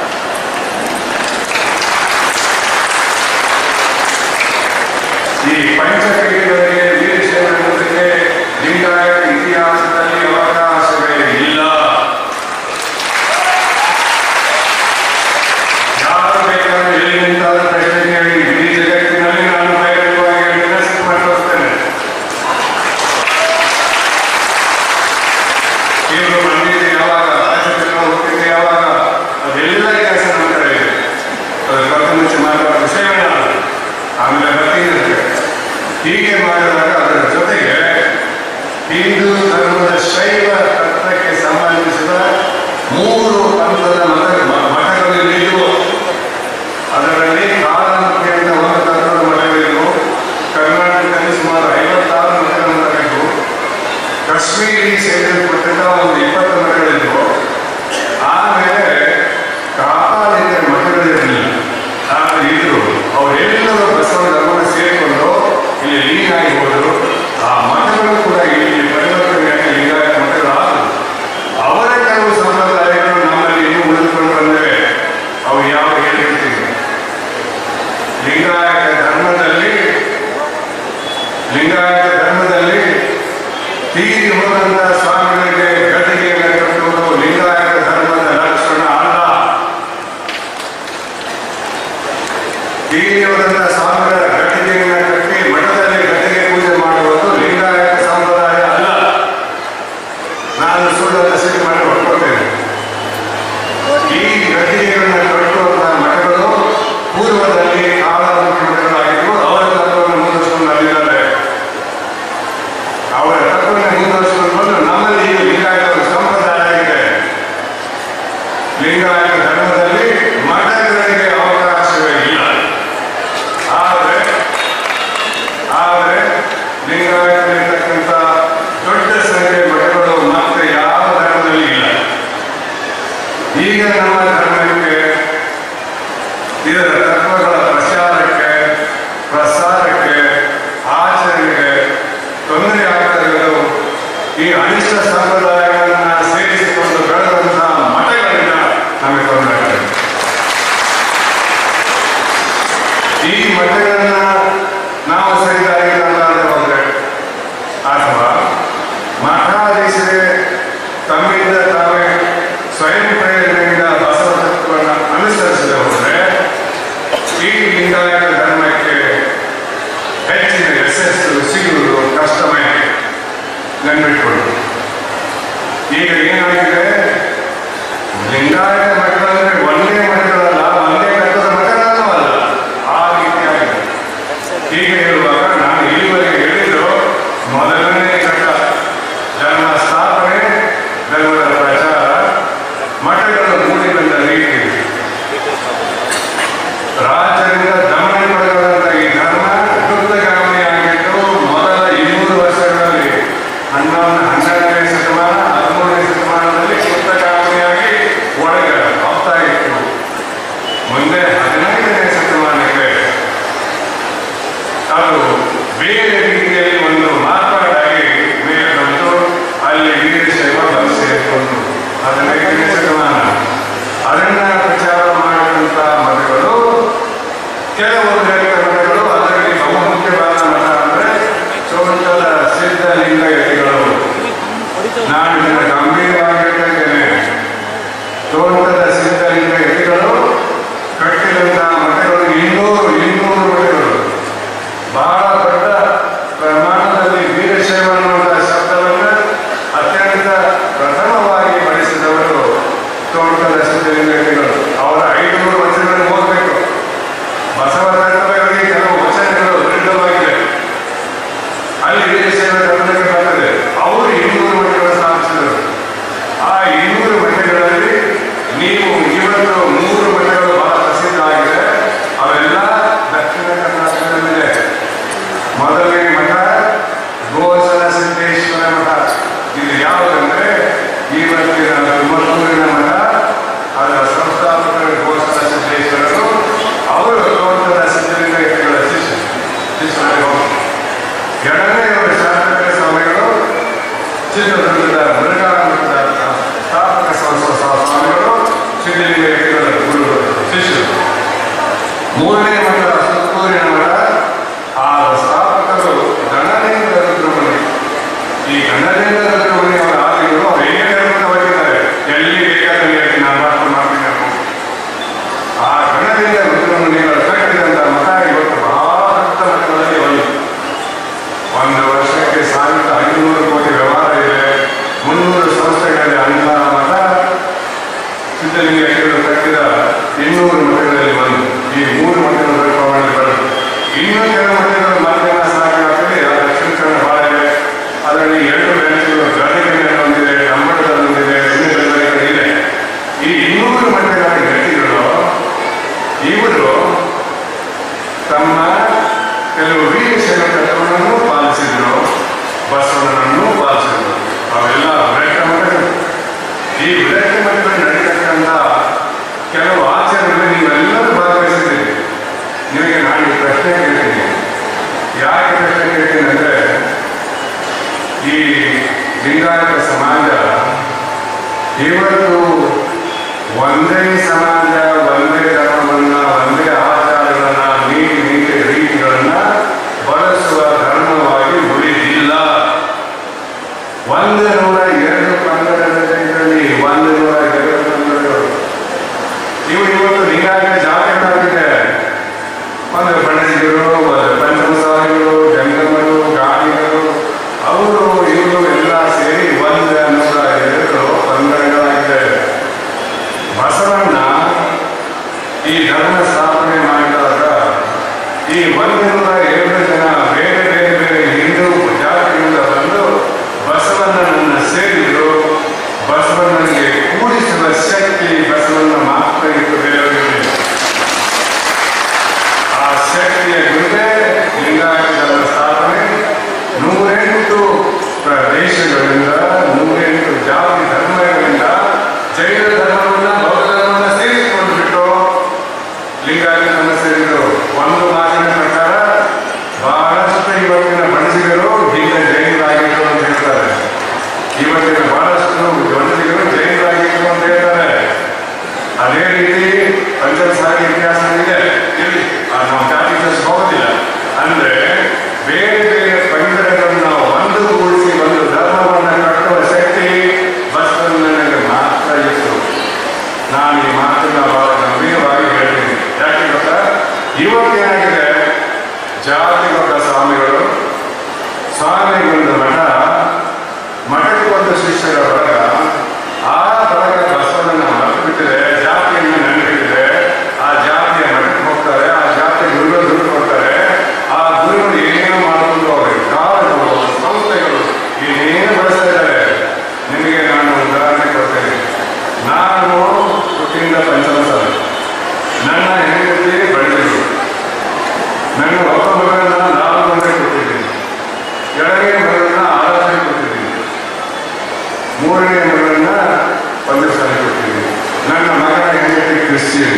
[SPEAKER 1] ಈ ಪಂಚಪೀಠಗಳಿಗೆ ವೀರಶೈವಕ್ಕೆ ಲಿಂಗಾಯತ ಇತಿಹಾಸದಲ್ಲಿ ಅವಕಾಶವೇ ಇಲ್ಲ. ಯಾರು ಬೇಕಾದ್ರೆ ಎಲ್ಲಿ ನಿಂತಾದ ಪ್ರಶ್ನೆ ಹೇಳಿ, ಇಡೀ ಜಗತ್ತಿನಲ್ಲಿ ನಾನು ಬಹಿರಂಗವಾಗಿ ವಿನಂತಿ ಮಾಡಿಸ್ತೇನೆ. ಇವರು ಬಂದಿದ್ದು ಯಾವಾಗ, ರಾಜ್ಯದಲ್ಲಿ ಹೋಗ್ತಿದ್ದೆ ಯಾವಾಗ, ಅದೆಲ್ಲ ಕೆಲಸ ನಮ್ಮ ಕಡೆ ಇದೆ. ಅದು ಕರ್ತ ಮುಂಚೆ ಮಾತಾಡೋ ವಿಷಯವೇ ನಾನು ಆಮೇಲೆ ಬರ್ತೀನಿ. ಹೀಗೆ ಮಾಡಿದಾಗ ಅದರ ಜೊತೆಗೆ ಹಿಂದೂ ಧರ್ಮದ ಶೈವ ತತ್ವಕ್ಕೆ ಸಂಬಂಧಿಸಿದ ಮೂರು ಪಂಥದ ಮತ ಮಠಗಳು ಇಲ್ಲಿದ್ದವು. ಅದರಲ್ಲಿ ಕಾಲಾನುಕ್ರಮೇಣ ಒಂದು ತತ್ವದ ಮಠಗಳಿದ್ದವು. ಕರ್ನಾಟಕದಲ್ಲಿ ಸುಮಾರು ಐವತ್ತಾರು ಮಠಗಳ ಮಠಗಳಿದ್ದವು. ಕಾಶ್ಮೀರಿ ಸೇರಿಸಲ್ಪಟ್ಟಿದ್ದ ಒಂದು ಇಪ್ಪತ್ತು ಮಠಗಳಿದ್ದವು. ಆಮೇಲೆ ಕಾಪಾಲಿತರ ಮಠಗಳಿರಲಿಲ್ಲ. ಆದರೆ ಇದ್ರು ಅವರೆಲ್ಲರೂ ಬಸವ ಧರ್ಮವನ್ನು ಸೇರಿಕೊಂಡು ಇಲ್ಲಿ ಲೀನ್ ಆಗಿ ಹೋದರು. ಆ ಮಠಗಳು ಕೂಡ ಇಲ್ಲಿ ಪರಿವರ್ತನೆಯಾಗಿ ಲಿಂಗಾಯತ ಮಠಗಳಾದವು. ಅವರ ಕೆಲವು ಸಂಪ್ರದಾಯಗಳು ನಮ್ಮಲ್ಲಿ ಇನ್ನೂ ಉಳಿದುಕೊಂಡು ಬಂದಿವೆ. ಅವು ಯಾವ ಹೇಳಿರ್ತೀವಿ. ಲಿಂಗಾಯತ ಧರ್ಮದಲ್ಲಿ ಲಿಂಗಾಯತ ಧರ್ಮದಲ್ಲಿ ತೀರಿ ಹೋದಂತಹ ಸ್ವಾಮಿಗಳಿಗೆ ಗದಿಗೆಯನ್ನು ಕಟ್ಟುವುದು ಲಿಂಗಾಯತ ಧರ್ಮದ ಲಕ್ಷಣ ಅಲ್ಲ. ತೀರಿ ಹೋದಂತಹ ಸ್ವಾಮಿಗಳ ಗದಿಗೆಯನ್ನು ಕಟ್ಟಿ ಮಠದಲ್ಲಿ ಗದಿಗೆ ಪೂಜೆ ಮಾಡುವುದು ಲಿಂಗಾಯತ ಸಂಪ್ರದಾಯ ಅಲ್ಲ. ನಾನು ಸುಳ್ಳನ್ನು ಸಿದ್ಧ ಮಾಡಿ ಹೊರಕೊಡ್ತೇನೆ. ಈ ಗದಿಗೆಗಳನ್ನು ಕಟ್ಟುವಂತಹ ಮಠಗಳು ಪೂರ್ವದಲ್ಲಿ ಕಾಲಾನುಕ್ರಮ ಮಠಗಳಾಗಿದ್ದು ಅವರ ತತ್ವವನ್ನು ಮುಂದುವರಿಸಿಕೊಂಡು ನಲ್ಲಿದ್ದಾರೆ. ಅವರ ತತ್ವವನ್ನು ಮುಂದುವರಿಸಿಕೊಂಡು ಬಂದು ನಮ್ಮಲ್ಲಿ ಈಗ ಲಿಂಗಾಯತ ಸಂಪ್ರದಾಯ ಆಗಿದೆ. ಲಿಂಗಾಯತ ಧರ್ಮದಲ್ಲಿ ಮಠಗಳಿಗೆ ಅವಕಾಶವೇ ಇಲ್ಲ. ಆದರೆ ಆದರೆ ಲಿಂಗಾಯತದಲ್ಲಿರ್ತಕ್ಕಂಥ ದೊಡ್ಡ ಸಂಖ್ಯೆಯ ಮಠಗಳು ಮತ್ತೆ ಯಾವ ಧರ್ಮದಲ್ಲಿ ಇಲ್ಲ. ಈಗ ನಮ್ಮ ಧರ್ಮಕ್ಕೆ ಇದರ ತತ್ವಗಳ ಪ್ರಚಾರಕ್ಕೆ, ಪ್ರಸಾರಕ್ಕೆ, ಆಚರಣೆಗೆ ತೊಂದರೆ ಆಗ್ತಾ ಇರೋದು ಈ ಅನಿಷ್ಟ ಸಂಪ್ರದಾಯಗಳನ್ನ ಸೇರಿಸಿಕೊಂಡು ಬೆಳೆದಂತಹ ಮಠಗಳಿಂದ ನಮಗೆ ತೊಂದರೆ ಆಗ್ತದೆ. ಈ ಮಠಗಳನ್ನ ನಾವು ಸರಿದಾರಿಗೆ ತಂದಾದ್ರೆ ಹೋದ್ರೆ ಅಥವಾ ಮಠಾಧೀಶರೇ ತಮ್ಮಿಂದ ತಾವೇ ಸ್ವಯಂ ಪ್ರೇರಣೆಯಿಂದ ಬಸವ ತತ್ವವನ್ನು ಅನುಸರಿಸದೆ ಹೋದರೆ ಈ ಲಿಂಗಾಯತ ಧರ್ಮಕ್ಕೆ ಹೆಚ್ಚಿನ ಯಶಸ್ಸು ಸಿಗುವುದು ಕಷ್ಟಮಯ. ನೆನ್ಬಿಟ್ಕೊಂಡು ಈಗ ಏನಾಗಿದೆ, ಲಿಂಗಾಯತ ಮಠಗಳಂದ್ರೆ ಒಂದೇ ಮಠಗಳಲ್ಲ, ಒಂದೇ ತತ್ವದ ಮಠಗಳನ್ನೂ ಅಲ್ಲ. ಆ ರೀತಿಯಾಗಿದೆ. ಹೀಗೆ ಹೇಳುವಾಗ ನಾನು ಇಲ್ಲಿವರೆಗೆ ಹೇಳಿದ್ರು ಮೊದಲನೇ ಘಟ್ಟ ಧರ್ಮ ಸ್ಥಾಪನೆ, ಧರ್ಮದ ಪ್ರಚಾರ, ಮಠಗಳು ಮೂಡಿ ಬಂದ ರೀತಿ, ರಾಜ್ಯದಿಂದ ದಮನ ಪಡೆದಂತ ಈ ಧರ್ಮ ದುಗ್ಧಗಾಮಿಯಾಗಿದ್ದು ಮೊದಲ ಇನ್ನೂರು ವರ್ಷಗಳಲ್ಲಿ ಹನ್ನೊಂದು ಹನ್ನೆರಡನೇ ಶತಮಾನ ಹದಿಮೂರನೇ ಶತಮಾನದಲ್ಲಿ ದುಗ್ಧಗಾಮಿಯಾಗಿ ಒಳಗೆ ಹೋಗ್ತಾ ಇತ್ತು. ಮುಂದೆ ಹದಿನೈದನೇ ಶತಮಾನಕ್ಕೆ ಅದು ಬೇರೆ ರೀತಿಯಲ್ಲಿ ಒಂದು ಮಾರ್ಪಾಡಾಗಿ ಮೇಲೆ ಬಂದು ಅಲ್ಲಿ ವೀರಶೈವ ಬಂದು ಸೇರಿಕೊಂಡು ಹದಿನೈದನೇ ಶತಮಾನ ಅದನ್ನ ಪ್ರಚಾರ ಮಾಡಿದಂಥ ಮಠಗಳು ಕೆಲವೊಂದು ಮಠಗಳು. ಅದರಲ್ಲಿ ಬಹುಮುಖ್ಯವಾದ ಮಠ ಅಂದ್ರೆ ಚೋಟದ ಸಿದ್ಧಲಿಂಗಯತಿಗಳು. ನಾನು ಇದನ್ನು ಗಂಭೀರವಾಗಿ ಹೇಳ್ತೇನೆ. ಚೋಟದ ಸಿದ್ಧಲಿಂಗಯತಿಗಳು ಕಟ್ಟಿದಂತಹ ಮಠಗಳು ಇನ್ನೂರು ಇನ್ನೂರು ಮಠಗಳು. ಬಹಳ ದೊಡ್ಡ ಪ್ರಮಾಣದಲ್ಲಿ ವೀರಶೈವ ಅನ್ನುವಂತಹ ಶಬ್ದವನ್ನು ಅತ್ಯಂತ ಪ್ರಥಮವಾಗಿ ಬಳಸಿದವರು ಚೋಟದ ಸಿದ್ಧಲಿಂಗಯತಿಗಳು. ಅವರ ಐದುನೂರು ವಚನಗಳನ್ನು ಓದಬೇಕು. ಬಸವ ತತ್ವಗಳಿಗೆ ಕೆಲವು ವಚನಗಳು ವಿರುದ್ಧವಾಗಿದೆ. ಅಲ್ಲಿ ವೀರಶೈವ ಧರ್ಮಕ್ಕೆ ಬರ್ತದೆ. ಅವರು ಇನ್ನೂರು ಮಠಗಳನ್ನು ಸ್ಥಾಪಿಸಿದರು. ಆ ಇನ್ನೂರು ಮಠಗಳಲ್ಲಿ ನೀವು ಇವತ್ತು ಮೂರು ಮಠಗಳು ಬಹಳ ಪ್ರಸಿದ್ಧ ಆಗಿದೆ. ಅವೆಲ್ಲ ದಕ್ಷಿಣ ಕರ್ನಾಟಕದಲ್ಲಿ ಮುಚ್ಚಿದ ವೃತ್ತದ ಮೃಗಾಳ ಮಠದ ಸ್ಥಾಪಕ ಸ್ವಾಮಿಗಳು ಸಿದ್ಧಲಿಂಗೇಶ್ವರ ಗುರುಗಳು ಶಿಷ್ಯರು. ಮೂರನೇ ಮಠ ಸುತ್ತೂರಿನ ಮಠ, ಆ ಸ್ಥಾಪಕರು ಗಣಲಿಂಗ ರುದ್ರಮುನಿ. ಈ ಗಣಲಿಂಗ ರುದ್ರಮುನಿ ಅವರ ಆದಿಗಳು ಅವರು ಏಕರ್ಮದ ಹೋಗಿದ್ದಾರೆ. ಎಲ್ಲಿ ಬೇಕಾದಲ್ಲಿ ನಾನು ಭಾಷಣ ಮಾಡ್ತೀನಿ. ಆ ಗಣಲಿಂಗ ರುದ್ರಮುನಿಗಳು ಕಟ್ಟಿದಂತ ಮಠ ಇವತ್ತು ಬಹಳ ದೊಡ್ಡ ಮಟ್ಟದಲ್ಲಿ ಒಂದು ಒಂದು ವರ್ಷಕ್ಕೆ ಸಾವಿರದ ಐನೂರು ಕೋಟಿ ವ್ಯವಹಾರ ಇದೆ. ಮುನ್ನೂರು ಸಂಸ್ಥೆಗಳಲ್ಲಿ ಅಂತ ಮಠ ಸಿದ್ಧಲಿಂಗೇಶ್ವರರು ಕಟ್ಟಿದ ಇನ್ನೂರು ಮಠಗಳಲ್ಲಿ ಒಂದು. ಈ ಮೂರು ಮಠಗಳ ಪ್ರಮಾಣ ಬರುತ್ತೆ. ಇನ್ನೂ ಕೆಲವು ಮಠಗಳು ಮಧ್ಯಾಹ್ನ ಸಾಕಾಗ್ತದೆ. ಅದರ ಶಿಕ್ಷಣ ಬಹಳ ಇದೆ. ಅದರಲ್ಲಿ ಎರಡು ಬ್ಯಾಂಕ್ಗಳು ಗದಗಿನಲ್ಲಿ ಹೊಂದಿದೆ, ಕಂಬಳದಲ್ಲಿ ಹೊಂದಿದೆ, ಇನ್ನೂ ಬೆಳವಣಿಗೆ ಇದೆ. ಈ ಇನ್ನೂರು ಮಠಗಳ ಗಟ್ಟಿಗಳು ಇವರು ತಮ್ಮ ಕೆಲವು ವೀರಶೈವ ತತ್ವಗಳನ್ನು ಪಾಲಿಸಿದ್ರು, ಬಸವಣ್ಣನನ್ನು ಪಾಲಿಸಿದ್ರು. ಅವೆಲ್ಲ ವಿರಕ್ತ ಮಠಗಳು. ಈ ವಿರಕ್ತ ಮಠಗಳು ನಡೀತಕ್ಕಂಥ ಕೆಲವು ಆಚರಣೆಗಳು ನೀವೆಲ್ಲರೂ ಭಾಗವಹಿಸಿದ್ದೀರಿ. ನಿಮಗೆ ನಾನು ಈ ಪ್ರಶ್ನೆ ಕೇಳ್ತೀನಿ. ಯಾಕೆ ಪ್ರಶ್ನೆ ಕೇಳ್ತೀನಿ ಅಂದರೆ, ಈ ಲಿಂಗಾಯತ ಸಮಾಜ ಇವತ್ತು ಒಂದೇ ಸಮಾಜ, ಒಂದೇ ಧರ್ಮವನ್ನ, ಒಂದೇ ಆಚಾರಗಳನ್ನ, ನೀತಿ ನೀತಿ ರೀತಿಗಳನ್ನ ಬಳಸುವ ಧರ್ಮವಾಗಿ ಉಳಿದಿಲ್ಲ. ಒಂದು ನೂರ ಎರಡು ಪಂಗಡಗಳಲ್ಲಿ ಒಂದು ನೂರ ಎರಡು ಪಂಗಡಗಳು ಇವು ಇವತ್ತು ಲಿಂಗಾಯತ ಜಾತಿಗಳಾಗಿದೆ. ಒಂದು ಬಣಜಿಗರು, ಒಂದು ಪಂಚಮಸಾಲಿಗಳು, ಜಂಗಮರು, ಗಾಳಿಗಳು, ಅವರು ಇವರು ಎಲ್ಲ ಸೇರಿ ಒಂದು ನೂರ ಎರಡು ಪಂಗಡಗಳಾಗಿದೆ. ಬಸವಣ್ಣ ಈ ಧರ್ಮ ಸ್ಥಾಪನೆ ಮಾಡಿದಾಗ ಈ ಒಂದು ನೂರ ಎರಡು ಜನ ಬೇರೆ ಬೇರೆ ಬೇರೆ ಹಿಂದೂ ಜಾತಿಯಿಂದ ಬಂದು ಬಸವಣ್ಣನನ್ನು ಸೇರಿದ್ರು. ಬಸವಣ್ಣನಿಗೆ ಕೂಡಿಸುವ ಶಕ್ತಿ ಬಸವಣ್ಣ ಮಾತ್ರ ಇತ್ತು, ಬೇರೆಯವರಿಗೆ. ಆ ಶಕ್ತಿಯ ಜೊತೆ ಲಿಂಗಾಯತ ಧರ್ಮ ಸ್ಥಾಪನೆ ನೂರೆಂಟು ದೇಶಗಳಿಂದ, ನೂರೆಂಟು ಜಾತಿ ಧರ್ಮಗಳಿಂದ ಜೈನ ಧರ್ಮವನ್ನ, ಬೌದ್ಧ ಧರ್ಮವನ್ನ ಸೇರಿಸಿಕೊಂಡು ಬಿಟ್ಟು ಲಿಂಗಾಯತವನ್ನು ಸೇರಿದರು. ಒಂದು ಮಾತಿನ ಪ್ರಕಾರ ಬಹಳಷ್ಟು ಇವತ್ತಿನ ಬಣಜಿಗರು ಈಗ ಜೈನರಾಗಿದ್ರು ಅಂತ ಹೇಳ್ತಾರೆ. ಇವತ್ತಿನ ಬಹಳಷ್ಟು ಬಣಜಿಗರು ಜೈನರಾಗಿದ್ರು ಅಂತ ಹೇಳ್ತಾರೆ. ಅದೇ ರೀತಿ ಪಂಚಮಸಾಲಿ ಇತಿಹಾಸ ಇದೆ. ಇಲ್ಲಿ ನಾವು ಜಾತಿ ಹೋಗೋದಿಲ್ಲ. ಅಂದ್ರೆ ಬೇರೆ ಬೇರೆ ಪಂಗಡಗಳನ್ನ ಒಂದುಗೂಡಿಸಿ ಒಂದು ಧರ್ಮವನ್ನು ಕಟ್ಟುವ ಶಕ್ತಿ ಬಸವಣ್ಣನಿಗೆ ಮಾತ್ರ ಇತ್ತು. ನಾನು ಈ ಮಾತನ್ನ ಬಹಳ ಗಂಭೀರವಾಗಿ ಹೇಳ್ತೀನಿ. ಯಾಕೆ ಗೊತ್ತಾ? ಇವತ್ತೇನಾಗಿದೆ, ಜಾತಿಗೊಂಡ ಸ್ವಾಮಿಗಳು, ಸ್ವಾಮಿಗೊಂದು ಮಠ, ಮಠಕ್ಕೊಂದು ಶಿಷ್ಯರ ಬಳಗ, ಆ ಬಳಗ ಬಸವಣ್ಣನ ಮರೆತು ಬಿಟ್ಟಿದೆ, ಜಾತಿಯನ್ನು ನೆನಪಿಟ್ಟಿದೆ. ಆ ಜಾತಿಯ ಮಠಕ್ಕೆ ಹೋಗ್ತಾರೆ, ಆ ಜಾತಿಯ ಗುರುಗಳು ದುಡ್ಡು ಕೊಡ್ತಾರೆ. ಆ ಗುರುಗಳು ಏನೇನು ಮಾಡಿಕೊಂಡು ಅವರಿಗೆ ಕಾಲಗಳು, ಸಂಸ್ಥೆಗಳು ಏನೇನು ಬಳಸ್ತಾ ಇದ್ದಾರೆ. ನಿಮಗೆ ನಾನು ಉದಾಹರಣೆ ಕೊಡ್ತೇನೆ. ನಾನು ಹುಟ್ಟಿಂದ ಪಂಚಮಸಾಲಿ, ನನ್ನ ಹೆಂಡತಿ ಬಡವರು, ನನ್ನ ಒಬ್ಬ ಮಗಳನ್ನ ನಾಲ್ಕು ಗಂಟೆ ಕೊಟ್ಟಿದ್ದೀನಿ, ಎರಡನೇ ಮಗಳನ್ನ ಆರಾಧನೆ ಕೊಟ್ಟಿದ್ದೀನಿ, ಮೂರನೇ ಮಗಳನ್ನ ಪಂಚಮಸಾಲಿ ಕೊಟ್ಟಿದ್ದೀನಿ. ನನ್ನ ಮಗನ ಹೆಂಡತಿ ಕ್ರಿಶ್ಚಿಯನ್.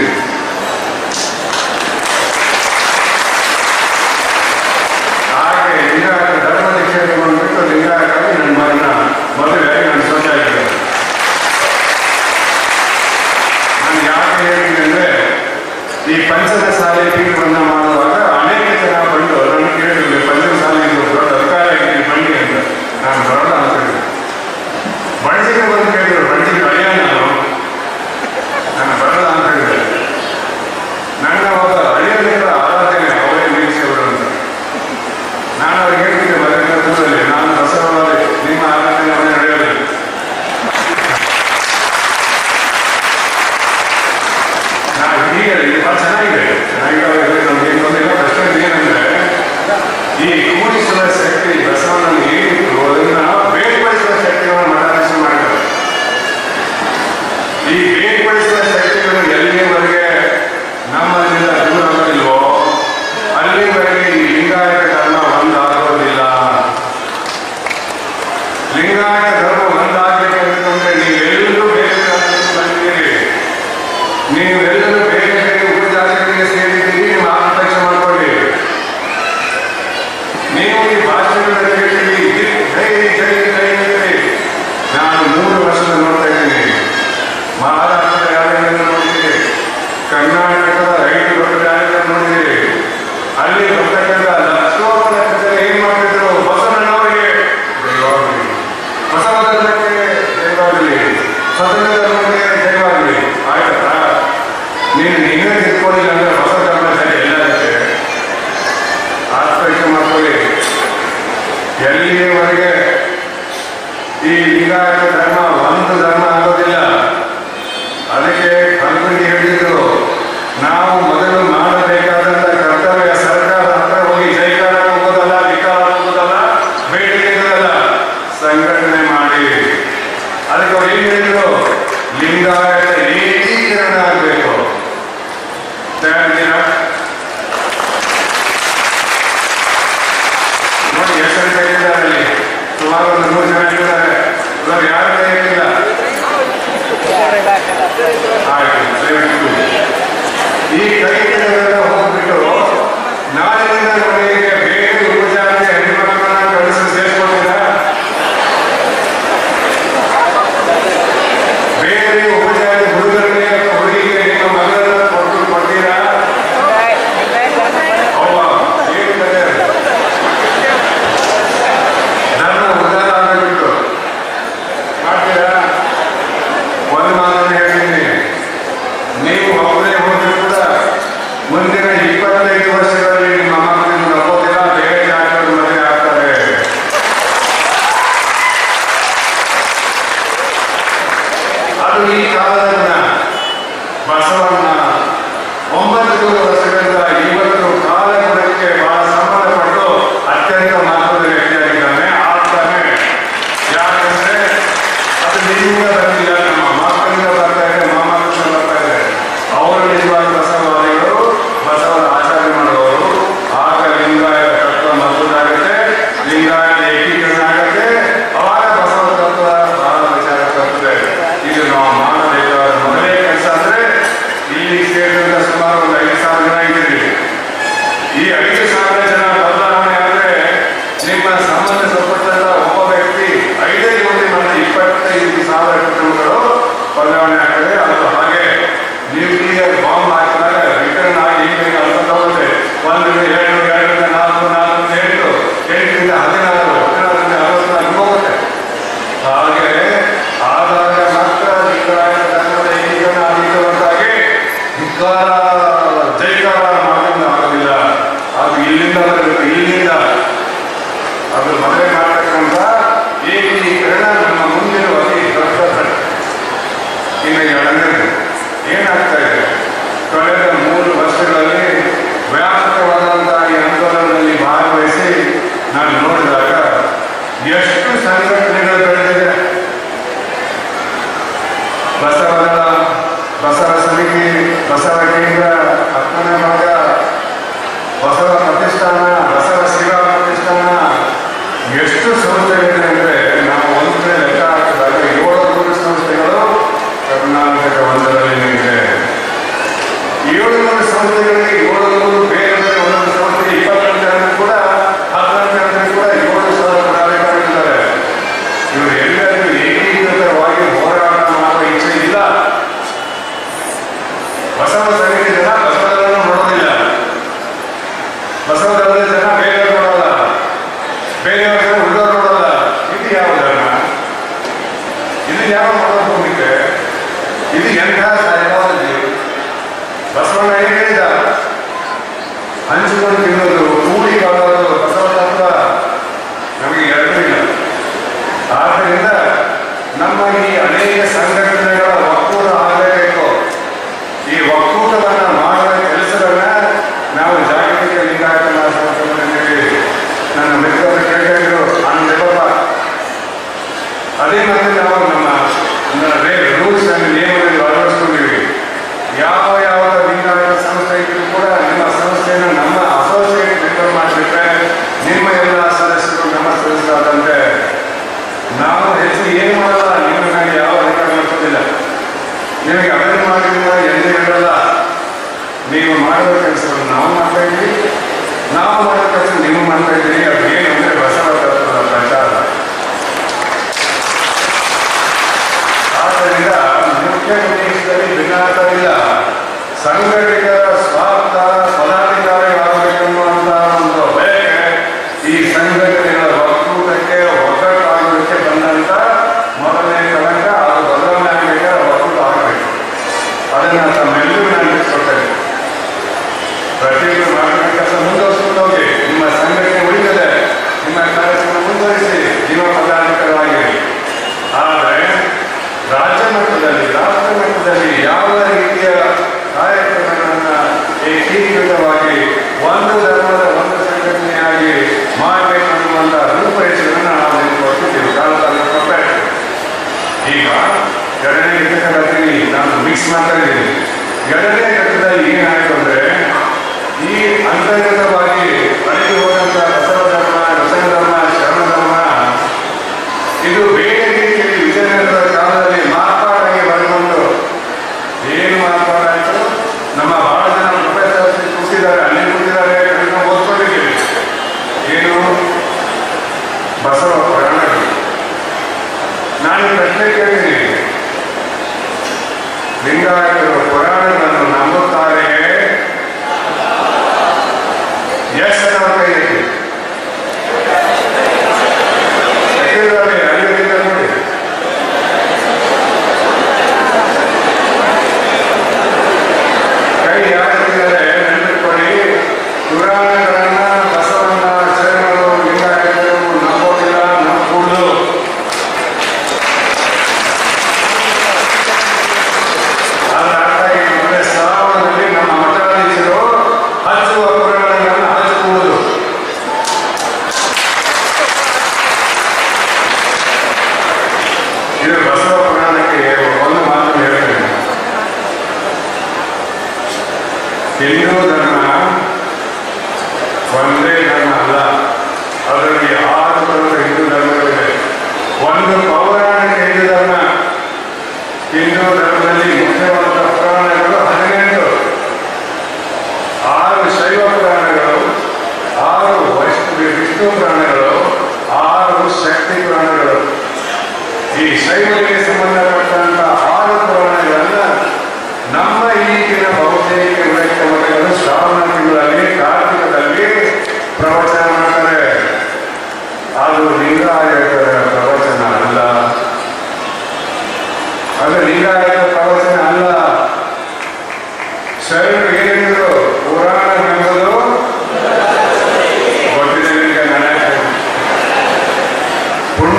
[SPEAKER 1] ಹಾಗೆ ಲಿಂಗಾಯತ ಧರ್ಮ ದೀಕ್ಷೆ ತಗೊಂಡ್ಬಿಟ್ಟು ಲಿಂಗಾಯತವಾಗಿ ನನ್ನ ಮಗನ ಮದುವೆ ನನ್ನ ಸ್ವಂತ ಆಗಿದೆ. ನಾನು ಯಾಕೆ ಹೇಳಿದೆ ಅಂದ್ರೆ, ಈ ಪಂಚಮಸಾಲಿ ಪೀಠವನ್ನು ಮಾಡುವಾಗ ಅನೇಕ ಜನ ಬಂದು ನನ್ನ ಕೇಳಿದ್ರು, ಪಂಚಮಸಾಲಿ ದೊಡ್ಡ ಅಧಿಕಾರ ಆಗಿದೆ ಬನ್ನಿ ಅಂತ. ನಾನು ಬರೋಣ ಅಂತ ಹೇಳಿದೆ. ಬಣಜಿಗೆ ಬಂದು ಕೇಳಿದ್ರು, ಬಣಜಿಗೆ ಅಳಿಯ ನಾನು ನಾನು ಬರೋಣ ಅಂತ ಹೇಳಿದೆ. ನನ್ನ ಒಬ್ಬ ಅಳಿಯಲಿರುವ ಆರಾಧನೆ ಅವರೇ ನಿರೀಕ್ಷೆಗಳು ಅಂತ. ನಾನು ಅವ್ರಿಗೆ ಹೇಳ್ತಿದ್ದೆ, ಮದುವೆ ದೂರದಲ್ಲಿ ನಾನು ಬಸವವಾದಿ, ನಿಮ್ಮ ಆರಾಧನೆ ಅವರೇ ನಡೆಯೋದಿಲ್ಲ. ನಾನು ಹೀಗೆ ಇದು ಬಹಳ ಚೆನ್ನಾಗಿದೆ, ಚೆನ್ನಾಗಿದೆ. ನಮ್ಗೆ ಏನು ಬಂದಿಲ್ಲ. ಪ್ರಶ್ನೆ ಏನಂದ್ರೆ, ಈ ಕೂಡಿಸುವ ಶಕ್ತಿ ಬಸವಣ್ಣನಿಗೆ ಏನಿತ್ತು ಅದನ್ನ ಬೇರ್ಪಡಿಸುವ ಶಕ್ತಿಯನ್ನು ಮಠಾಧೀಶ ಮಾಡಿದ್ದಾರೆ. ಈ ಬೇರ್ಪಡಿಸುವ ಶಕ್ತಿಗಳು ಎಲ್ಲಿಯವರೆಗೆ ನಮ್ಮಲ್ಲಿಂದ ದೂರ ಆಗಲಿಲ್ವೋ ಅಲ್ಲಿವರೆಗೆ ಈ ಲಿಂಗಾಯತ ಧರ್ಮ ಒಂದಾಗೋದಿಲ್ಲ. ಲಿಂಗಾಯತ ಧರ್ಮ ಒಂದಾಗಬೇಕಂತಂದ್ರೆ ನೀವೆಲ್ಲರೂ ಬೇರೆ ಬಂದಿದ್ದೀರಿ, ನೀವೆಲ್ಲರೂ ಬೇರೆ ಬೇರೆ ಉಪಜಾತಿಗಳಿಗೆ ಸೇರಿದ್ದೀರಿ. ನಿಮ್ಮ ಆತ್ಮಪರೀಕ್ಷೆ ಮಾಡ್ಕೊಳ್ಳಿ. ನೀವು ಈ ಭಾಷೆಗಳನ್ನ ಕೇಳಿ ಜೈ ಜೈ ಜೈ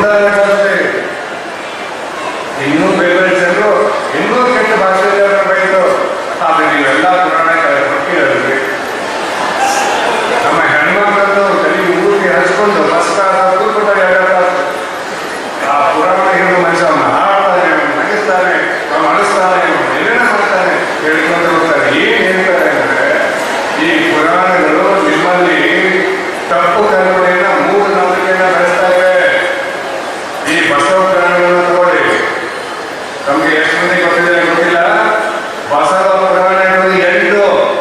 [SPEAKER 1] ಉದಾಹರಣೆ ಇನ್ನೂ ಬೇರೆ ಬೇರೆ ಜನರು ಇನ್ನೂ ಕೆಟ್ಟ ಭಾಷೆಯಲ್ಲಿ ಬೈದು ಆದ್ರೆ ನೀವೆಲ್ಲ ಪುರಾಣ ಕೊಟ್ಟಿರೋದ್ರಿ. ನಮ್ಮ ಹೆಣ್ಮಕ್ಳದ್ದು ತಲೆ ಮೂರ್ತಿ ಹಚ್ಕೊಂಡು ಬಸ್ಕ ಕೂತ್ಬಿಟ್ಟ ಎರಡು ಆ ಪುರಾಣ ಹಿಂದೂ ಮನುಷ್ಯ ಅವನ್ನ ಹಾಡ್ತಾನೆ, ನಗಿಸ್ತಾನೆ, ಅಳಿಸ್ತಾನೆ, ಏನೇನ ಮಾಡ್ತಾನೆ, ಹೇಳ್ಕೊಂಡು ಹೋಗ್ತಾರೆ. ಏನ್ ಹೇಳ್ತಾರೆ ಅಂದ್ರೆ ಈ ಪುರಾಣಗಳು ನಿಮ್ಮಲ್ಲಿ ತಪ್ಪು ಕಲ್ಪನೆಯನ್ನ ಮೂಢ ನಂಬಿಕೆಯನ್ನ ಬೆಳೆಸ್ತಾ ಇವೆ. ಈ ಬಸವ ಪುರಾಣಗಳನ್ನು ತಗೊಳ್ಳಿ, ನಮ್ಗೆ ಎಷ್ಟು ಮಂದಿ ಗೊತ್ತಿದೆ ಗೊತ್ತಿಲ್ಲ. ಬಸವ ಪುರಾಣ ಎನ್ನುವುದು ಎಂಟು,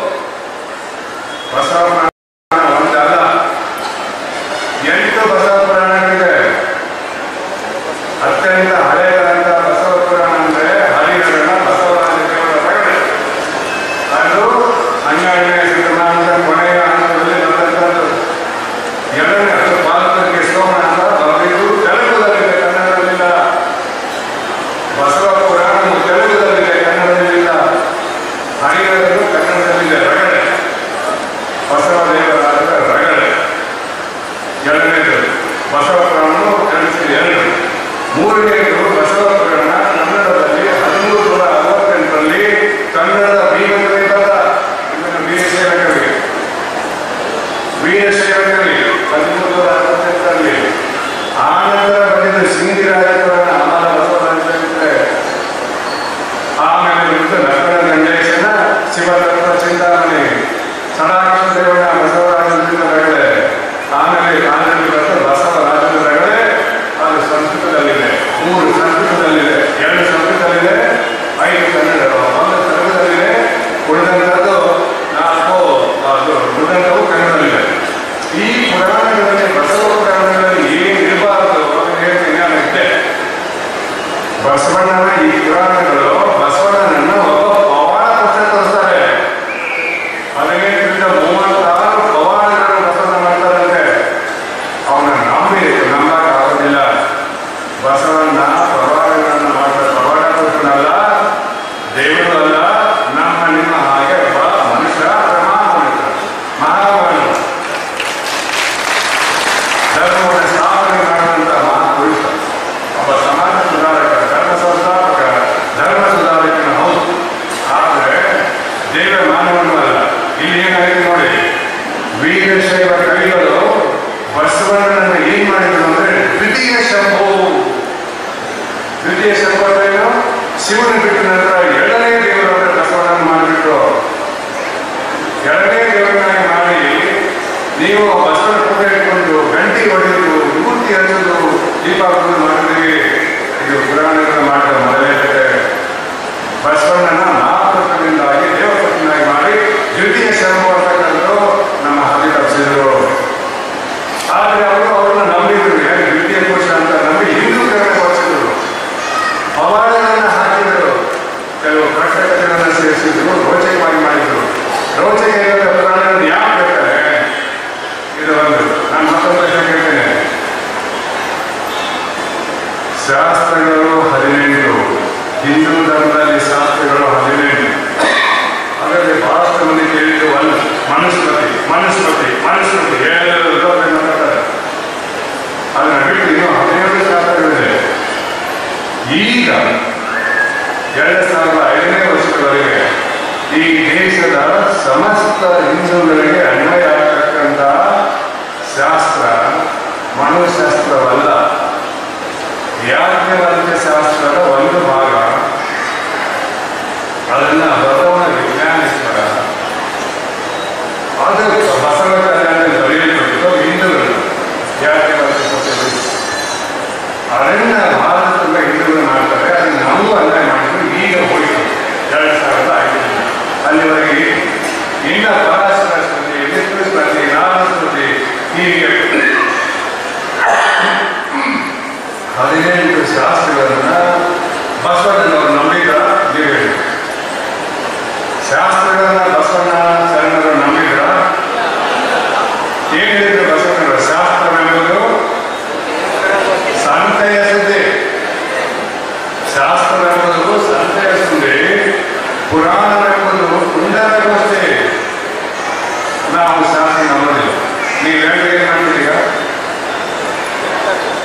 [SPEAKER 1] ಬಸವ ಪುರಾಣ ಒಂದಲ್ಲ, ಎಂಟು ಬಸವ ಪುರಾಣಗಳಿದೆ. ಅತ್ಯಂತ ಹಳೆಯದಂತ ಬಸವ ಪುರಾಣ ಅಂದ್ರೆ ಹರಿಹರನ ಬಸವರಾಜ ದೇವರ ರಗಳೆ. ಅದು ಹನ್ನೆರಡನೇ ಶತಮಾನದ ಕೊನೆಯ ಹಂತದಲ್ಲಿ ಬಂದಂತದ್ದು. ಎರಡನೇ ಅದು ಭಾರತಕ್ಕೆ ಸೋಮನಾಥ ಬರೆದಿದ್ದು ತೆಲುಗುದಲ್ಲಿದೆ, ಕನ್ನಡದಲ್ಲಿಲ್ಲ. ಬಸವ ಪುರಾಣ ತೆಲುಗುದಲ್ಲಿದೆ, ಕನ್ನಡದಲ್ಲಿಲ್ಲ. ಹರಿಹರನು ಕನ್ನಡದಲ್ಲಿದೆ, ರಗಳೆ, ಬಸವ ದೇವರಾಜರ ರಗಳೆ. ಎರಡನೇದು ಬಸವ ಪುರಾಣ ಎರಡು. ಮೂರನೇದು ಬಸವ ಪುರಾಣ ಕನ್ನಡದಲ್ಲಿ ಹದಿಮೂರು ನೂರ ಅರವತ್ತೆಂಟರಲ್ಲಿ ಕನ್ನಡದ ಭೀಮಕವಿ ಬರೆದ ವೀರಶೈವಕವಿ ವೀರಶೈವಕವಿ ಹದಿಮೂರು ನೂರ ಅರವತ್ತೆಂಟರಲ್ಲಿ. ಆನಂತರ ಬರೆದ ಸಿಂಗಿರಾಜ ಪುರಾಣ ಅಮರ ಬಸವರಾಜ. ಆಮೇಲೆ ಬಿಟ್ಟು ಲಕ್ಕಣ ಗಂಡೇಶನ ಶಿವತತ್ವ ಚಿಂತಾಮಣಿ, ಸದಾಶಿವ ದೇವರ ಬಸವರಾಜನ ರಗಳೆ. ಆಮೇಲೆ ಆಂಧ್ರದಲ್ಲಿ ಬಂದ ಬಸವರಾಜನ ರಗಳೆ, ಅದು ಸಂಸ್ಕೃತದಲ್ಲಿದೆ. ಮೂರು ಸಂಸ್ಕೃತದಲ್ಲಿದೆ, ಎರಡು ಸಂಸ್ಕೃತದಲ್ಲಿದೆ, ಐದು ಕನ್ನಡ, ಒಂದು ತೆಲುಗುದಲ್ಲಿದೆ, ಉಳಿದಂಥದ್ದು ನಾಲ್ಕು ಅದು ಉಳಿದಂಥವು ಕನ್ನಡದಲ್ಲಿದೆ. ಈ ಪುರಾಣಗಳಲ್ಲಿ ಬಸವ ಪುರಾಣಗಳಲ್ಲಿ ಏನು ಇರಬಾರದು ಅದನ್ನು ಹೇಳ್ತೀನಿ. ನಾನಿದ್ದೆ ಬಸವಣ್ಣನ ಈ ಪುರಾಣಗಳು ಬಸವಣ್ಣನನ್ನು ಒಬ್ಬ ಪವಾಡ ಪುಸ್ತಕ ತೋರಿಸ್ತಾರೆ. ಹದಿನೆಂಟರಿಂದ ಮೂವತ್ತಾರು ಪವಾಡಗಳನ್ನು ಬಸವಣ್ಣ ಮಾಡ್ತಾರಂತೆ. ಅವನ ನಂಬಿ ನಂಬಕ್ ಆಗೋದಿಲ್ಲ. ಬಸವಣ್ಣ ಪವಾಡಗಳನ್ನು ಮಾಡ್ತಾರೆ. ಪವಾಡ ಪುಸ್ತಕನಲ್ಲ, ದೇವರು ಅಲ್ಲ, ನಮ್ಮ ನಿಮ್ಮ ಹಾಗೆ ಒಬ್ಬ ಮನುಷ್ಯ, ಮಹಾಮನುಷ್ಯ, ಮಹಾಮಾನವ, ಧರ್ಮವನ್ನು ಸ್ಥಾಪನೆ ಮಾಡುವಂತ ಮಹಾಪುರುಷ, ಒಬ್ಬ ಸಮಾಜ ಸುಧಾರಕ, ಧರ್ಮ ಸಂಸ್ಥಾಪಕ, ಧರ್ಮ ಸುಧಾರಕನ ಹೌದು. ಆದರೆ ದೇವ ಮಾನವನು ಅಲ್ಲ. ಇಲ್ಲಿ ಏನಾಗಿದೆ ನೋಡಿ, ವೀರಶೈವ ಕವಿಗಳು ಬಸವಣ್ಣನನ್ನು ಏನ್ ಮಾಡಿದ್ರು ಅಂದ್ರೆ ದ್ವಿತೀಯ ಶಂಭು. ದ್ವಿತೀಯ ಶಂಭು ಏನು? ಶಿವನ ಬಿಟ್ಟ ನಂತರ ಎರಡನೇ ದೇವರ ಬಸವಣ್ಣನ ಮಾಡಿಬಿಟ್ರು. ಎರಡನೇ ದೇವರನ್ನಾಗಿ ಮಾಡಿ ನೀವು ಬಸವನ ಪೂಜೆ ಇಟ್ಕೊಂಡು ಗಂಟಿ ಹೊಡೆಯುವುದು, ಮೂರ್ತಿ ಹಚ್ಚುವುದು, ದೀಪಾವಳಿ ಮಾಡಿದ್ರಿ. ಇದು ಪುರಾಣಗಳ ಮಾಡಿದ ಮೊದಲೇ ಕತೆ. ಬಸವಣ್ಣನ ಮಹಾಪುರುಷರಿಂದಾಗಿ ದೇವಪುತ್ರನಾಗಿ ಮಾಡಿ ದ್ವಿತೀಯ ಶಂಭು ಅಂತಕ್ಕಂಥದ್ದು ನಮ್ಮ ಹದಿ ತಪ್ಪಿಸಿದ್ರು. ಆದ್ರೆ ಅವರು ಅವ್ರನ್ನ ನಂಬಿದ್ರು. ಯಾಕೆ ದ್ವಿತೀಯ ಪುರುಷ ಅಂತ ನಂಬಿ ಹಿಂದೂಕರಣಗೊಳಿಸಿದ್ರು, ಪವಾಡಗಳನ್ನು ಹಾಕಿದ್ರು, ಕೆಲವು ಕಷ್ಟಗಳನ್ನು ಸೇರಿಸಿದ್ರು, ರೋಚಕವಾಗಿ ಮಾಡಿದ್ರು. ರೋಚಕ ಇಲ್ಲದ ಪುರಾಣಗಳನ್ನು ಯಾಕೆ ಬೇಕಾರೆ? ಇದು ಒಂದು. ನಾನು ಮತ್ತೊಂದು ಪ್ರಶ್ನೆ ಕೇಳ್ತೇನೆ. ಶಾಸ್ತ್ರಗಳು ಹದಿನೆಂಟು, ಹಿಂದೂ ಧರ್ಮದಲ್ಲಿ ಶಾಸ್ತ್ರಗಳು ಹದಿನೆಂಟು. ಅದರಲ್ಲಿ ಬಹಳಷ್ಟು ಮಂದಿ ಕೇಳಿದ್ದು ಒಂದು ಮನುಸ್ಮೃತಿ, ಮನುಸ್ಮೃತಿ, ಮನುಸ್ಮೃತಿ ಎಲ್ಲರೂ ಮಾತಾಡ್ತಾರೆ. ಅದನ್ನ ಬಿಟ್ಟು ಇನ್ನೂ ಹದಿನೇಳು ಶಾಸ್ತ್ರಗಳಿದೆ. ಈಗ ಎರಡು ಸಾವಿರದ ಐದನೇ ವರ್ಷದವರೆಗೆ ಈ ದೇಶದ ಸಮಸ್ತ ಹಿಂದೂಗಳಿಗೆ ಅನ್ವಯ ಆಗತಕ್ಕಂಥ ಶಾಸ್ತ್ರ ಮನುಶಾಸ್ತ್ರವಲ್ಲ, ಯಾಜ್ಞವಲ್ಕ್ಯ ಶಾಸ್ತ್ರದ ಒಂದು ಭಾಗ. ಅದನ್ನ ಬಸವನ ವಿಜ್ಞಾನೇಶ್ವರ, ಅದು ಬಸವ ಕಲ್ಯಾಣ ಬರೆಯಲ್ಪಟ್ಟಿದ್ದು ಹಿಂದೂಗಳು ಯಾಜ್ಞವಲ್ಕ್ಯ ಪದ್ಧತಿ. ಅದನ್ನ ಭಾರತದ ಹಿಂದೂಗಳು ಮಾಡ್ತಾರೆ. ಅದನ್ನ ನಮಗೂ ಅನ್ವಯ ಮಾಡಿದ್ರು. ಈಗ ಹೋಯಿತು ಎರಡು ಸಾವಿರದ ಐದರಿಂದ ಅಲ್ಲಿವರೆಗೆ ಇನ್ನ ಪರಾಶರ ಸ್ಮೃತಿ, ವಿಷ್ಣು ಸ್ಮೃತಿ, ನಾಮ ಸ್ಮೃತಿ, ಹೀಗೆ ಹದಿನೆಂಟು ಶಾಸ್ತ್ರಗಳನ್ನ ಬಸವಣ್ಣನವರು ನಂಬಿದ ದೇವರು. ಶಾಸ್ತ್ರಗಳನ್ನ ಬಸವಣ್ಣ ಶರಣರು ನಂಬಿದ್ರ? ಏನ್ ಹೇಳಿದ್ರು ಬಸವಣ್ಣರು? ಶಾಸ್ತ್ರವೆಂಬುದು ಸಂತೆಯ ಸುದ್ದಿ. ಶಾಸ್ತ್ರವೆಂಬುದು ಸಂತೆಯ ಸುದ್ದಿ, ಪುರಾಣವೆಂಬುದು ಕುಂಡಲಗೋಷ್ಠಿ. ನಾವು ಶಾಸ್ತ್ರ ನಂಬೋದಿಲ್ಲ. ನೀವು ಹೇಗೆ ಏನ್ ಮಾಡ್ತೀರಿ?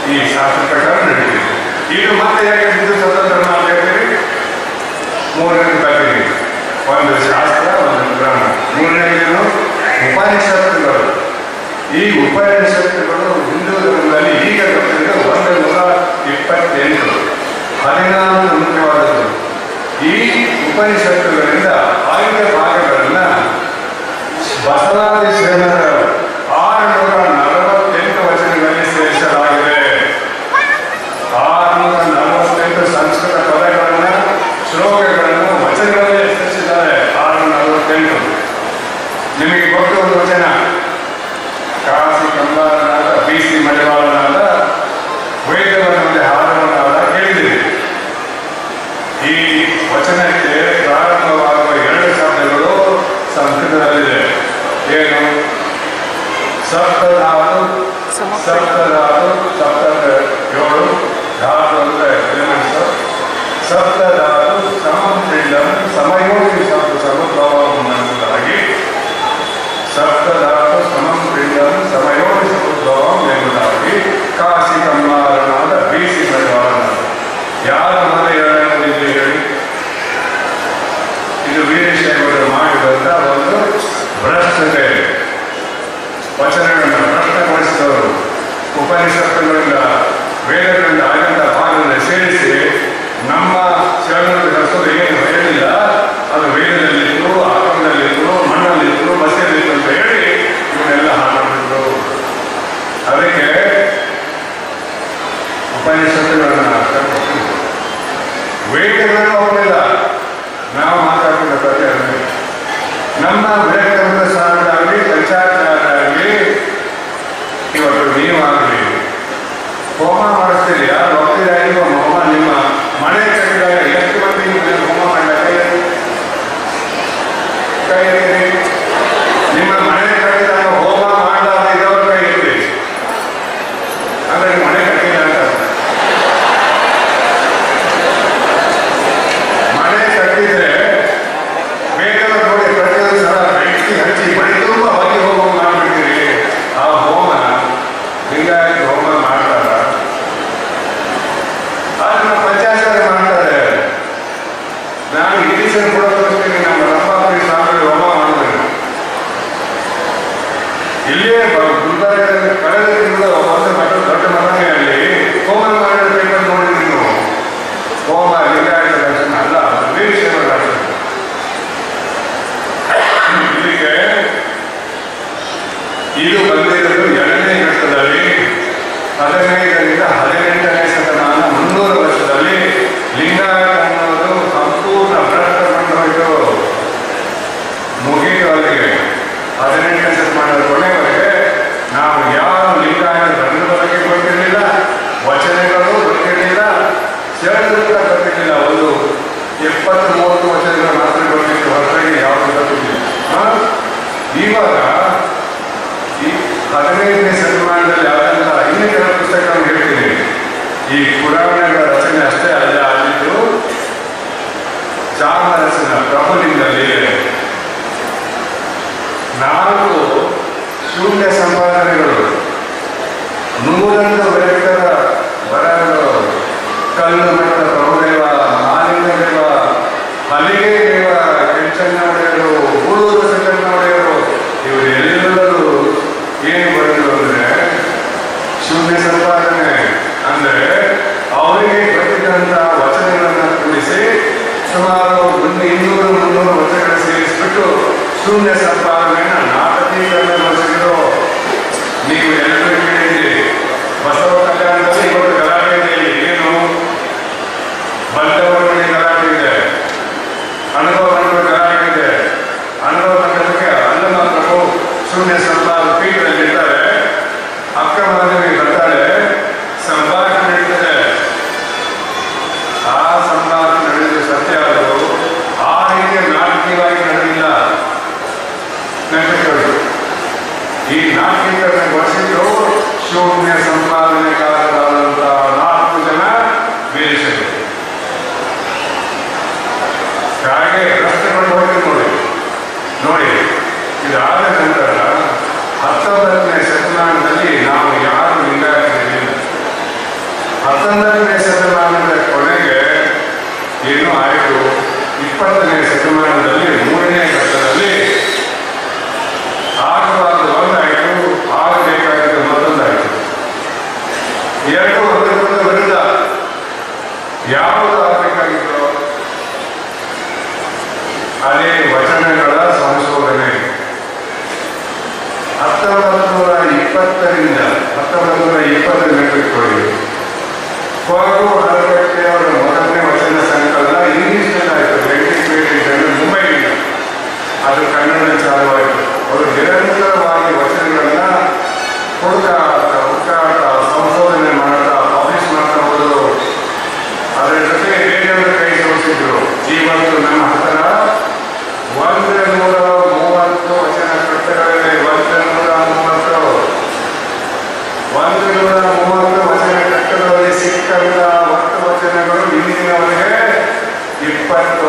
[SPEAKER 1] ಈ ಶಾಸ್ತ್ರ ಪ್ರಕಾರ ನಡೀತಿದೆ. ಇದು ಮತ್ತೆ ಯಾಕೆ ಹಿಂದೂ ಸ್ವತಂತ್ರ ನಾವು ಹೇಳ್ತೀವಿ? ಮೂರನೇ ಬರ್ತೀವಿ, ಒಂದು ಶಾಸ್ತ್ರ, ಒಂದು ಪುರಾಣ. ಮೂರನೇದೇನು? ಉಪನಿಷತ್ತುಗಳು. ಈ ಉಪನಿಷತ್ತುಗಳು ಹಿಂದೂ ಧರ್ಮದಲ್ಲಿ ಈಗ ಗೊತ್ತಿದೆ ಒಂದು ನೂರ ಇಪ್ಪತ್ತೆಂಟು ಹದಿನಾರು ಮುಖ್ಯವಾದದ್ದು. ಈ ಉಪನಿಷತ್ತುಗಳಿಂದ ಆಯ್ದ ಭಾಗಗಳನ್ನ ಬಸವಾದಿ ಶರಣರ ಆರುನೂರ ನಲವತ್ತೆಂಟು ವಚನಗಳಲ್ಲಿ ಸೇರಿಸಲಾಗಿದೆ. ಆರುನೂರ ನಲವತ್ತೆಂಟು ಸಂಸ್ಕೃತ ಪದಗಳನ್ನ, ಶ್ಲೋಕಗಳನ್ನು ವಚನಗಳಲ್ಲೇ ಸೇರಿಸಿದ್ದಾರೆ. ಆರುನೂರ ನಲವತ್ತೆಂಟು. ನಿಮಗೆ ಗೊತ್ತು ಒಂದು ವಚನ, ಕಾಸಿ ಕಂಬಾರನಾದ ಬಿ ಸಿ ಮಡಿವಾಳನಾದ ವೇದವನ್ನೇ ಹಾರವನಾದ ಕೇಳಿದಿರಿ. ಈ ವಚನಕ್ಕೆ ಪ್ರಾರಂಭವಾಗುವ ಎರಡು ಶಬ್ದಗಳು ಸಂಸ್ಕೃತದಲ್ಲಿದೆ. ಏನು? ಸಪ್ತಧಾತು, ಸಪ್ತಧಾತು, ಸಪ್ತ ಏಳು ಧಾತು ಅಂದ್ರೆ ಎಲಿಮೆಂಟ್ಸ್. ಸಪ್ತಧಾತು ಸಮಪಿಂಡಂ ಸಮಯೋಗಿ ಶಬ್ದ ಸಮುದ್ಭವವಾಗಿ ಸಪ್ತಧಾತು ಸಮಪಿಂಡಂ ಸಮಯೋಗಿ ಸಮುದ್ಭವಂ ಎಂಬುದಾಗಿ ಕಾಶಿ ಕಂಬಾರನಾದ ಬೀಸಿ ಮಡಿವಾಳನಾದ. ಯಾರ ಮನೆ ಹೇಳಿ ಹೇಳಿ? ಇದು ವೀರಶೈವರು ಮಾಡಿದಂತ ಒಂದು ಭ್ರಷ್ಟತೆ. ವಚನಗಳನ್ನು ಭ್ರಷ್ಟಗೊಳಿಸಿದವರು ಉಪನಿಷತ್ತುಗಳಿಂದ ವೇದಗಳಿಂದ ಆಗಂತ ಭಾಗವನ್ನು ಸೇರಿಸಿ ನಮ್ಮ ಶರಣರು ಕಸೋದು ಏನು ಹೇಳಿಲ್ಲ, ಅದು ವೇದದಲ್ಲಿತ್ತು, ಆಕಮದಲ್ಲಿತ್ತು, ಮಣ್ಣಲ್ಲಿತ್ತು, ಮಸೆಯಲ್ಲಿತ್ತು ಅಂತ ಹೇಳಿ ಇವನ್ನೆಲ್ಲ ಹಾಕಿದ್ರು. ಅದಕ್ಕೆ ಉಪನಿಷತ್ತುಗಳನ್ನ ವೇದಗಳನ್ನು ಒಪ್ಪಿಲ್ಲ. ನಾವು ಮಾತಾಡಿದ ಪ್ರತಿ ನಮ್ಮ ವಿವೇಕಾನಂದ ಸ್ವಾಮಿಗಳಾಗಲಿ, ಪಂಚಾಚಾರ್ಯರಾಗಲಿ, ಇವತ್ತು ನೀವಾಗಲಿ ಹೋಮ ಮಾಡಿಸ್ತೀರಿ. ಯಾರು ಹೋಗ್ತೀರಾಗಿ ಹೋಮ ನಿಮ್ಮ ಮನೆ ಕಟ್ಟಿದಾಗ ಎಷ್ಟು ಮಂದಿ ಹೋಮ ಮಾಡಕ್ಕೆ ಕೈ ಎತ್ತೀರಿ? ನಿಮ್ಮ ಮನೆ ಕಟ್ಟಿದಾಗ ಹೋಮ ಮಾಡಲಾದ ಇರೋರು ಕೈ ಎತ್ತಿ. ಅಂದ್ರೆ ಮನೆ ಕಟ್ಟಿದ ಅಂತ ಮನೆ ಕಟ್ಟಿದ್ರೆ ಬೇಕಾದ ನೋಡಿ ಪ್ರತಿಯೊಂದು ಸಲ ಬೆಂಕಿ ಹಚ್ಚಿ ಮನೆ ತುಂಬ ಹೊಗೆ ಹೋಮ ಮಾಡ್ಬಿಡ್ತೀರಿ. ಆ ಹೋಮ ಹಿಂಗಾಗಿ ಹೋಮ ಮಾಡ್ತಾರ, ಅದನ್ನ ಪಂಚಾಚಾರ ಮಾಡ್ತಾರೆ. ನಾನು ಇಂಗ್ಲೀಷಲ್ಲಿ ಕೂಡ ತೋರಿಸ್ತೀನಿ. ನಮ್ಮ ರಂಭಾಪುರಿ ಸ್ವಾಮಿ ಹೋಮ ಮಾಡಿದ್ರು. ಇಲ್ಲೇ ಗುಲ್ಬರ್ಗದಲ್ಲಿ ಕಳೆದ ತಿಂಗಳು ಒಂದು ಮಠ ದೊಡ್ಡ ಮನೆಯಲ್ಲಿ ಹೋಮ ಮಾಡಬೇಕಂತ ನೋಡಿದ್ರಿ ನೀವು. ಹೋಮ ಲಿಂಗಾಯತ ದರ್ಶನ ಅಲ್ಲ, ವೀರಶೈವ ದರ್ಶನ. ಇಲ್ಲಿಗೆ ಇದು ಬಂದಿರೋದು ಎರಡನೇ ಘಟ್ಟದಲ್ಲಿ ಹದಿನೈದರಿಂದ ಹದಿನೆಂಟನೇ ಶತಮಾನ ಮುನ್ನೂರು ವರ್ಷದಲ್ಲಿ ಲಿಂಗಾಯತ ಅನ್ನೋದು ಸಂಪೂರ್ಣ ಭ್ರಷ್ಟಗೊಂಡು ಹೋಯಿತು, ಮುಗಿದು. ಅಲ್ಲಿಗೆ ಹದಿನೆಂಟನೇ ಶತಮಾನದ ಕೊನೆವರೆಗೆ ನಾವು ಯಾವ ಲಿಂಗಾಯತ ಧರ್ಮದ ಬಗ್ಗೆ ಗೊತ್ತಿರಲಿಲ್ಲ, ವಚನಗಳು ಗೊತ್ತಿರಲಿಲ್ಲ, ಶರಣರು ಕೂಡ ಗೊತ್ತಿರಲಿಲ್ಲ. ಒಂದು ಎಪ್ಪತ್ತು ಮೂವತ್ತು ವಚನಗಳು ಮಾತ್ರ ಗೊತ್ತಿತ್ತು, ಹೊರತಾಗಿ ಯಾವುದು ಗೊತ್ತಿರಲಿಲ್ಲ. ಇವಾಗ ಈ ಹದಿನೈದನೇ ಶತಮಾನದಲ್ಲಿ ಯಾವೆಲ್ಲ ಇನ್ನಿತರ ಪುಸ್ತಕಗಳನ್ನು ಹೇಳ್ತೀನಿ. ಈ ಪುರಾಣಗಳ ರಚನೆ ಅಷ್ಟೇ ಅಲ್ಲ, ಆಗಿದ್ದು ಚಾಮರಸನ ಪ್ರಭುಲಿಂಗದಲ್ಲಿ ನಾಲ್ಕು ಶೂನ್ಯ ಸಂಪಾದನೆಗಳು, ನೂರೊಂದು ವ್ಯಕ್ತರ ಬರಹಗಳು, ಕಲ್ಲು ಮಠದ ಪ್ರಭುದೇವ, ಮಾಲಿಂಗ ದೇವ, ಹಲಿಗೆ ದೇವ, ಕೆಂಚಣ್ಣ ಒಡೆಯರು, ಗೂಳೂರು ಸಂಗಣ್ಣ ಒಡೆಯರು, ಇವರೆಲ್ಲರೂ ಏನು ಬರೆದರು ಅಂದ್ರೆ ಶೂನ್ಯ ಸಂಪಾದನೆ. ಅಂದ್ರೆ ಅವರಿಗೆ ಗೊತ್ತಿದ್ದಂತ ವಚನಗಳನ್ನ ಕೂಡಿಸಿ ಸುಮಾರು ಒಂದು ಇನ್ನೂರು ಮುನ್ನೂರು ವಚನಗಳು ಸೇರಿಸ್ಬಿಟ್ಟು ಶೂನ್ಯ ಸಂಪಾದನೆಯನ್ನ ನಾಟಕೀಕರಣ ಮಾಡಿಸಿದ್ರು.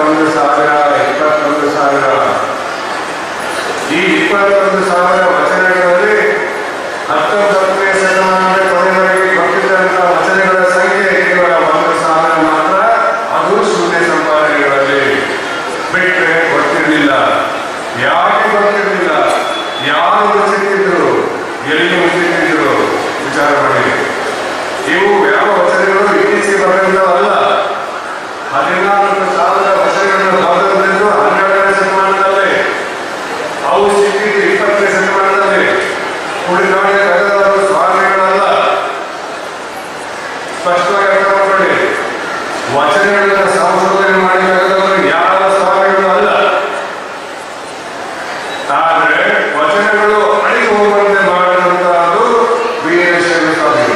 [SPEAKER 1] ಇಪ್ಪತ್ತೊಂದು ಸಾವಿರ ಇಪ್ಪತ್ತೊಂದು ಸಾವಿರ ಈ ಇಪ್ಪತ್ತೊಂದು ಸಾವಿರ ವಚನಗಳಲ್ಲಿ ಹತ್ತೊಂಬತ್ತನೇ ಶತಮಾನದ ಕೊನೆವರೆಗೆ ಕೊಟ್ಟಿದ್ದಂತಹ ವಚನಗಳ ಸಂಖ್ಯೆ ಕೇವಲ ಒಂದು ಸಾವಿರ ಮಾತ್ರ. ಅದು ಶೂನ್ಯ ಸಂಪಾದನೆಗಳಲ್ಲಿ ಬಿಟ್ಟರೆ ಗೊತ್ತಿರಲಿಲ್ಲ. ಯಾಕೆ ಗೊತ್ತಿರಲಿಲ್ಲ? ಯಾರು ಮುಚ್ಚಿಟ್ಟಿದ್ರು? ಎಲ್ಲಿ ಮುಚ್ಚಿಟ್ಟಿದ್ರು? ವಿಚಾರ ಮಾಡಿ. ಇವು ಯಾವ ವಚನಗಳು ಇತ್ತೀಚೆಗೆ ಬರೆದವಲ್ಲ. ಹದಿನಾಲ್ಕು ಸಾವಿರ ವಚನಗಳನ್ನು ಬರೆದಿದ್ದು ಹನ್ನೆರಡನೇ ಶತಮಾನದಲ್ಲಿ, ಅವು ಸಿಕ್ಕಿದ್ದು ಇಪ್ಪತ್ತನೇ ಶತಮಾನದಲ್ಲಿ. ಕುಡಿದಾಡಿ ಕರೆದವರು ಸ್ವಾಮಿಗಳಲ್ಲ. ಸ್ಪಷ್ಟವಾಗಿ ಅರ್ಥ ಮಾಡ್ಕೊಳ್ಳಿ. ವಚನಗಳನ್ನ ಸಂಶೋಧನೆ ಮಾಡಿ ಕರೆದವರು ಯಾವ ಸ್ವಾಮಿಗಳು ಅಲ್ಲ. ಆದ್ರೆ ವಚನಗಳು ಅಡಿಗೆ ಹೋಗುವಂತೆ ಮಾಡಿದಂತಹದ್ದು ವೀರಶೈವ ಸ್ವಾಮಿಗಳು.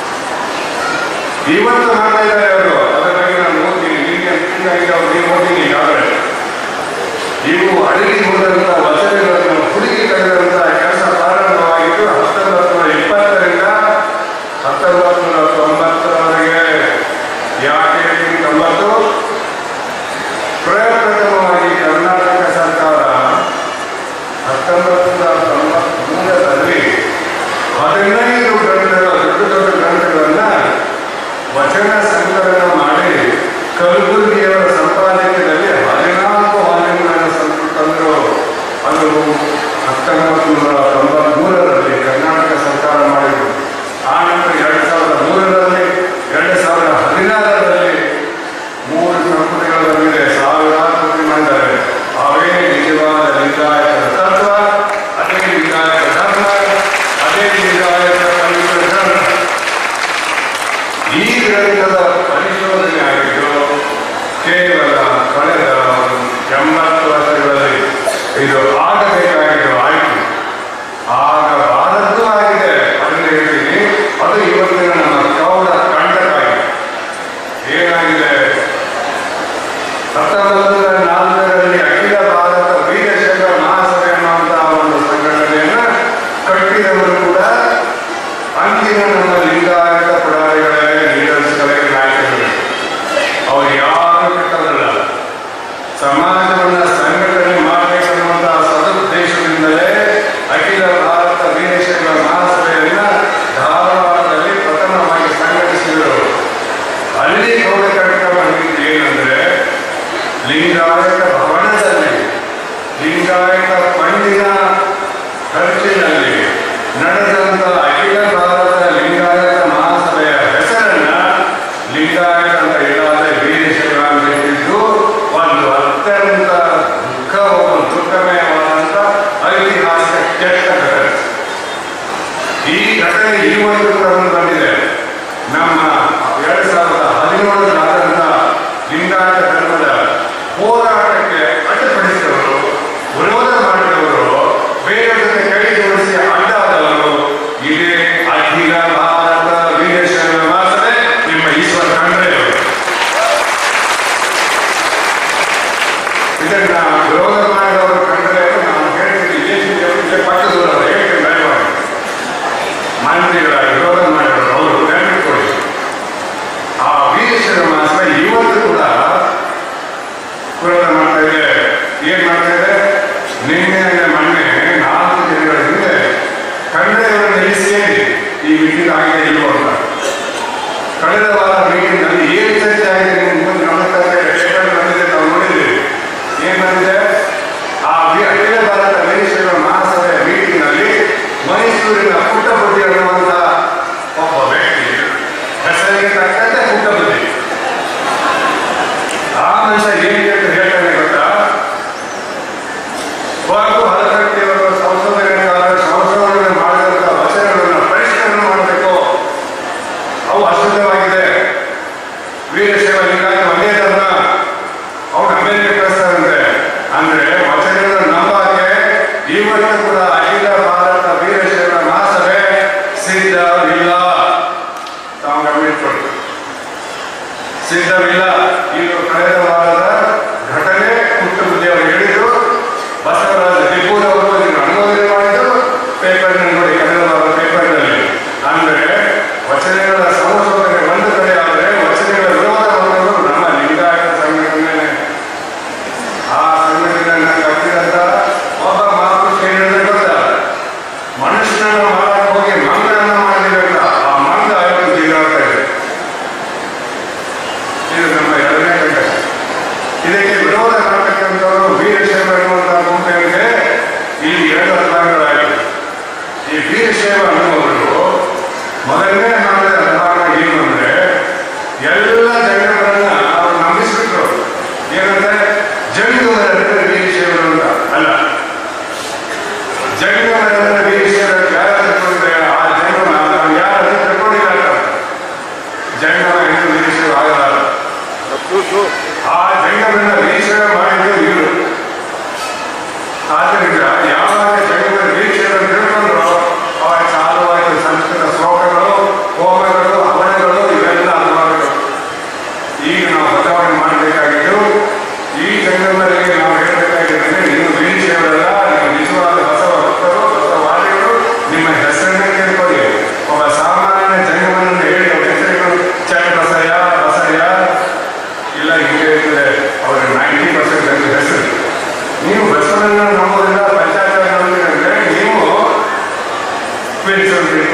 [SPEAKER 1] ಇವತ್ತು ಮಾಡ್ತಾ ಇದ್ದಾರೆ ಅವರು. ಅದರ ಬಗ್ಗೆ ನಾನು ಓದ್ತೀನಿ, ನೀವು ಓದ್ತೀನಿ ಈಗಾಗಲೇ. ಇವು ಅಡಿಗೆ ಹೋದಂತ ವಚನಗಳನ್ನು ಹುಡುಕಿ ಕರೆದಂತಹ ಕೆಲಸ ಪ್ರಾರಂಭವಾಗಿದ್ದು ಹತ್ತೊಂಬತ್ತು ನೂರ ಇಪ್ಪತ್ತರಿಂದ ಹತ್ತೊಂಬತ್ತು ನೂರ ತೊಂಬತ್ತರವರೆಗೆ. ಯಾಕೆ ತೊಂಬತ್ತು? ಪ್ರಪ್ರಥಮವಾಗಿ ಕರ್ನಾಟಕ ಸರ್ಕಾರ ಹತ್ತೊಂಬತ್ತು ನೂರ ತೊಂಬತ್ಮೂರರಲ್ಲಿ ಹದಿನೈದು ಗ್ರಂಥಗಳ ದೊಡ್ಡ ದೊಡ್ಡ ಗ್ರಂಥಗಳನ್ನ ವಚನ ಸಂಕಲನ ಮಾಡಿ ಕಲಬುರಗಿಯವರ ಸಂಪಾದಕದಲ್ಲಿ ಹದಿನಾಲ್ಕು ವಾಲ್ಯೂಮ್ಗಳನ್ನು ತಂದರು. ಅದು ಹತ್ತೊಂಬತ್ತು ನೂರ ತೊಂಬತ್ಮೂರರಲ್ಲಿ ಕರ್ನಾಟಕ ಸರ್ಕಾರ ಮಾಡಿದರು. ಆನಂತರ ಎರಡು ಸಾವಿರದ ಮೂರರಲ್ಲಿ ಎರಡು ಸಾವಿರದ ಹದಿನಾರರಲ್ಲಿ ಮೂರು ಸಂಪುಟಗಳ ಮೇಲೆ ಸಾವಿರಾರು ಕೃತಿ ಮಾಡಿದ್ದಾರೆ. ಅವೇ ನಿಜವಾದ ಲಿಂಗಾಯತ ತತ್ವ, ಅದೇ ಲಿಂಗಾಯತ ಧರ್ಮ, ಅದೇ ಲಿಂಗಾಯತ ಪವಿತ್ರ ಧರ್ಮ. ಈ ಗ್ರಂಥದ ಪರಿಶೋಧನೆ ಆಗಿದ್ದು ಕೇವಲ ಕಳೆದ ಎಂಬತ್ತು ವರ್ಷಗಳಲ್ಲಿ. ಇದು ಆಗಬೇಕಾಗಿದ್ದು ಆಯ್ತು, ಆಗಬಾರದ್ದು ಆಗಿದೆ. ಅದನ್ನು ಹೇಳ್ತೀನಿ. ಅದು ಇವತ್ತಿನ ನಮ್ಮ ಕೌಡ ಕಂಟಕಾಗಿದೆ. ಏನಾಗಿದೆ? ಹತ್ತೊಂಬತ್ತು ನೂರ ನಾಲ್ಕರಲ್ಲಿ ಅಖಿಲ ಭಾರತ ವೀರಶೈವ ಮಹಾಸಭೆ ಅನ್ನುವಂತಹ ಒಂದು ಸಂಘಟನೆಯನ್ನ ಕಟ್ಟಿದವರು ಕೂಡ ಅಂದಿನ ನಮ್ಮ ಲಿಂಗಾಯತ ಪುಡಾರಿಗಳೇ, ಲೀಡರ್ಸ್ಗಳೇ, ನಾಯಕರುಗಳೇ. ಅವರು ಯಾರು ಕಟ್ಟದಲ್ಲ. ಸಮಾಜವನ್ನ ಸಂಘಟನೆ ಮಾಡಬೇಕನ್ನುವಂತಹ ಸದುದ್ದೇಶದಿಂದಲೇ ಅಖಿಲ ಭಾರತ ವೀರಶೈವ ಮಹಾಸಭೆಯನ್ನ ಧಾರವಾಡದಲ್ಲಿ ಪ್ರಥಮವಾಗಿ ಸಂಘಟಿಸಿದರು. ಅಲ್ಲಿ ಗೌಡ ಕಾರ್ಯಕ್ರಮ ಏನಂದ್ರೆ, ಲಿಂಗಾಯತ ಭವನದಲ್ಲಿ ಲಿಂಗಾಯತ ಪಂಡಿನ ಖರ್ಚಿನಲ್ಲಿ ನಡೆದಂತ ಅಖಿಲ ಭಾರತ ಲಿಂಗಾಯತ ಮಹಾಸಭೆಯ ಹೆಸರನ್ನ ಲಿಂಗಾಯತ ಅಂತ ಇಡಾದೆ ವೀರಶೈವ ಅಂತಿದ್ದು ಒಂದು ಅತ್ಯಂತ ದುಃಖ ದುಃಖಮಯವಾದಂತ ಐತಿಹಾಸಿಕ ಕೆಟ್ಟ ಘಟನೆ. ಈ ಘಟನೆ ಇವತ್ತು ಕ್ರಮ ಬಂದಿದೆ. ನಮ್ಮ ಎರಡ್ ಸಾವಿರದ ಹದಿನೇಳರಾದಂತ ಲಿಂಗಾಯತ ಧರ್ಮದ ಹೋರಾಟಕ್ಕೆ ಅಡ್ಡಿಪಡಿಸಿದವರು, ವಿರೋಧ ಮಾಡಿದವರು, ಬೇರೆ ಜೊತೆ ಕೈ ಜೋಡಿಸಿ ಅಡ್ಡಾದವರು ಇದೇ ಅಖಿಲ ಭಾರತ ವೀರಶೈವ ಮಹಾಸಭೆ, ನಿಮ್ಮ ಈಶ್ವರ ಖಂಡ್ರೆ ಅವರು. ಇದನ್ನ ವಿರೋಧ ಮಾಡಿದವರು ಕಂಡ್ರೆ ನಾನು ಹೇಳ್ತೀನಿ, ಪಕ್ಕದವರು ಹೇಳ್ತೀನಿ ದಯವಾಗಿ. ಮಂತ್ರಿಗಳ ವಿರೋಧ ಮಾಡಿದವರು ಅವರು ನೆನಪಿಟ್ಕೊಳ್ಳಿ. ಆ ವೀರಶೈವ ಮಹಾಸಭೆ ಇವತ್ತು ಕೂಡ ವಿರೋಧ ಮಾಡ್ತಾ ಇದೆ. ಏನ್ ಮಾಡ್ತಾ ಇದೆ? ನಿನ್ನೆ ಮೊನ್ನೆ ನಾಲ್ಕು ದಿನಗಳ ಹಿಂದೆ ಖಂಡ್ರೆಯವರನ್ನು ಇಲ್ಲಿ ಸೇರಿ ಈ ಮೀಟಿಂಗ್ ಆಗಿದೆ ಇಲ್ವೋ ಅಂತ. ಕಳೆದ ವಾರ ಮೀಟಿಂಗ್ ನಲ್ಲಿ ಏನ್ ಚರ್ಚೆ ಆಗಿದೆ ನಿಮ್ಗೆ ಗಮನಿಸ್ತಾ ಪೇಪರ್ ಬಂದಿದೆ, ನಾವು ನೋಡಿದ್ದೀವಿ. ಏನ್ ಬಂದಿದೆ? ಆ ಅಖಿಲ ಭಾರತ ವೀರಶೈವ ಮಹಾಸಭೆಯ ಮೀಟಿಂಗ್ ನಲ್ಲಿ ಮೈಸೂರಿನ ಪುಟ್ಟಬುದ್ಧಿ ಅನ್ನುವಂತ ಒಬ್ಬ ವ್ಯಕ್ತಿ, ಹೆಸರಿಗೆ ತಕ್ಕಂತೆ ಪುಟ್ಟಬುದ್ಧಿ, ಆ ಮನುಷ್ಯ ಏನ್ ಹೇಳ್ತಾನೆ ಗೊತ್ತಾ? ಬಾಬು ಹಲಗಟ್ಟಿಯವರು ಸಂಶೋಧನೆಗಾರ ಸಂಶೋಧನೆ ಮಾಡಿದಂತ ವಚನಗಳನ್ನು ಪರಿಷ್ಕರಣೆ ಮಾಡಬೇಕು. ಅವು ಅಶುದ್ಧವಾಗಿದೆ. ವೀರಶೈವ ಲಿಂಗಾಯತ ಒಂದೇ ಧರ್ಮ, ಅವ್ರು ಅಮೆರಿಕ ಕಳಿಸ್ತಾರಂತೆ. ಅಂದ್ರೆ ವಚನಗಳನ್ನು ನಂಬಾಕೆ ಇವತ್ತು ಕೂಡ ಅಖಿಲ ಭಾರತ ವೀರಶೈವ ಮಹಾಸಭೆ ಸಿದ್ಧವಿಲ್ಲ. ತಾವು ಗಮನಿಸಿಕೊಳ್ಳಿ, ಸಿದ್ಧವಿಲ್ಲ. ಇದು ಕಳೆದ ವಾರದ ಘಟನೆ. ಪುಟ್ಟಬುದ್ಧಿ ಅವರು ಹೇಳಿದ್ರು, ಬಸವರಾಜ ದಿಬ್ಬೂರವರು ಇದನ್ನು ಅನುಮೋದನೆ ಮಾಡಿದ್ರು. ಪೇಪರ್ ನೋಡಿ, ಕಳೆದ ವಾರದ ಪೇಪರ್ನಲ್ಲಿ. ಅಂದ್ರೆ ವಚನಗಳ ಸಂಶೋಧನೆ ಒಂದು ಕಡೆ ಆದರೆ ವಚನಗಳ ವಿರೋಧ ಮಾಡೋದು ನಮ್ಮ ಲಿಂಗಾಯತ ಸಂಘಟನೆ.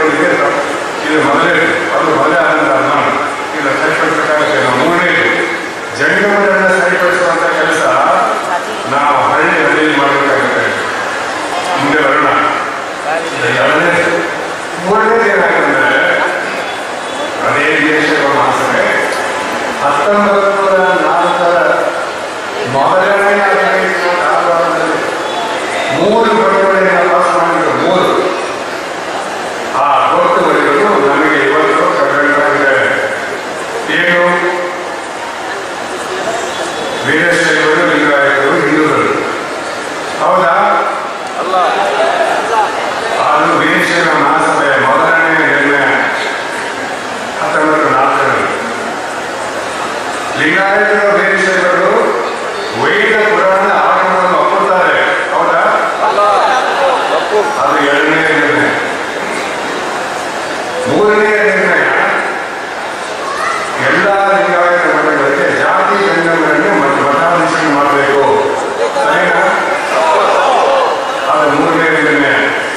[SPEAKER 1] ಇಟ್ಕೊಳ್ಳಿಕ್ಕೆ ಇದು ಮೊದಲೇ ಅದು ಮೊದಲೇ ಆದಂತ ಅನುಮಾನ ಇಲ್ಲ ಸರಿಪಡಿಸಬೇಕಾಗುತ್ತೆ. ನಾವು ಮೂರನೇದು ಜಂಗಮರನ್ನ ಸರಿಪಡಿಸುವಂತ ಕೆಲಸ ನಾವು ಹಳ್ಳಿ ಹಳ್ಳಿಯಲ್ಲಿ ಮಾಡಬೇಕಾಗುತ್ತೆ. ಮುಂದೆ ಬರೋಣ. ಎರಡನೇ ಮೂರನೇದು ಏನಾಗಂದ್ರೆ ಅದೇ ದೇಶಗಳ ಮಹಾಸಭೆ ಹತ್ತೊಂಬತ್ತು ನೂರ ನಾಲ್ಕರ ಮೊದಲನೇ ಕಾಲದಲ್ಲಿ ಮೂರು ಗೊತ್ತುವಳಿಯನ್ನು ಪಾಸ್ ಮಾಡಿದ್ರು. ಮೂರು ಆ ಗೊತ್ತುವಳಿಗಳು ನಮಗೆ ಇವತ್ತು ಕನ್ನಡವಾಗಿದ್ದಾರೆ. ಏನು? ವೀರಶೈವರು, ಲಿಂಗಾಯತರು, ಹಿಂದೂಗಳು. ಹೌದಾ? ಅಲ್ಲ. ಅದು ವೀರಶೈವ ಮಹಾಸಭೆಯ ಮೊದಲನೇ ನಿರ್ಣಯ ಹತ್ತೊಂಬತ್ತು ನಾಲ್ಕರಲ್ಲಿ. ಲಿಂಗಾಯತರು, ವೀರಶೈವರು ವೇದ ಪುರಾಣ ಆಗಮನವನ್ನು ಒಪ್ಪುತ್ತಾರೆ. ಹೌದಾ? ಅದು ಎರಡನೇ ನಿರ್ಣಯ. ಮೂರನೇ ನಿರ್ಣಯ ಎಲ್ಲ ಲಿಂಗಾಯತ ಮಠಗಳಿಗೆ ಜಾತಿ ಜಂಗಮರನ್ನು ಮತ್ತು ಮಠಾಧೀಶನ ಮಾಡಬೇಕು. ಅದು ಮೂರನೇ ನಿರ್ಣಯ.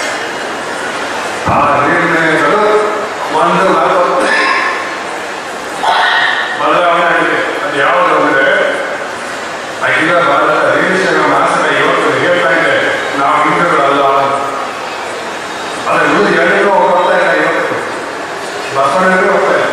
[SPEAKER 1] ಆ ನಿರ್ಣಯಗಳು ಒಂದು ಬದಲಾವಣೆ ಆಗಿದೆ. ಅದು ಯಾವುದು ಅಂದರೆ ಅಖಿಲ ಭಾರತ ವೀರಶೈವ ಮಹಾಸಭೆ ಇವತ್ತು ಹೇಳ್ತಾ ಇದೆ ನಾವು ಹಿಂದೂಗಳಲ್ಲ. ಅದನ್ನು ಎಲ್ಲರಿಗೂ ಹೋಗ್ತಾ ಇಲ್ಲ. ಇವತ್ತು ಬಸವಣ್ಣರಿಗೂ ಹೋಗ್ತಾ ಇಲ್ಲ.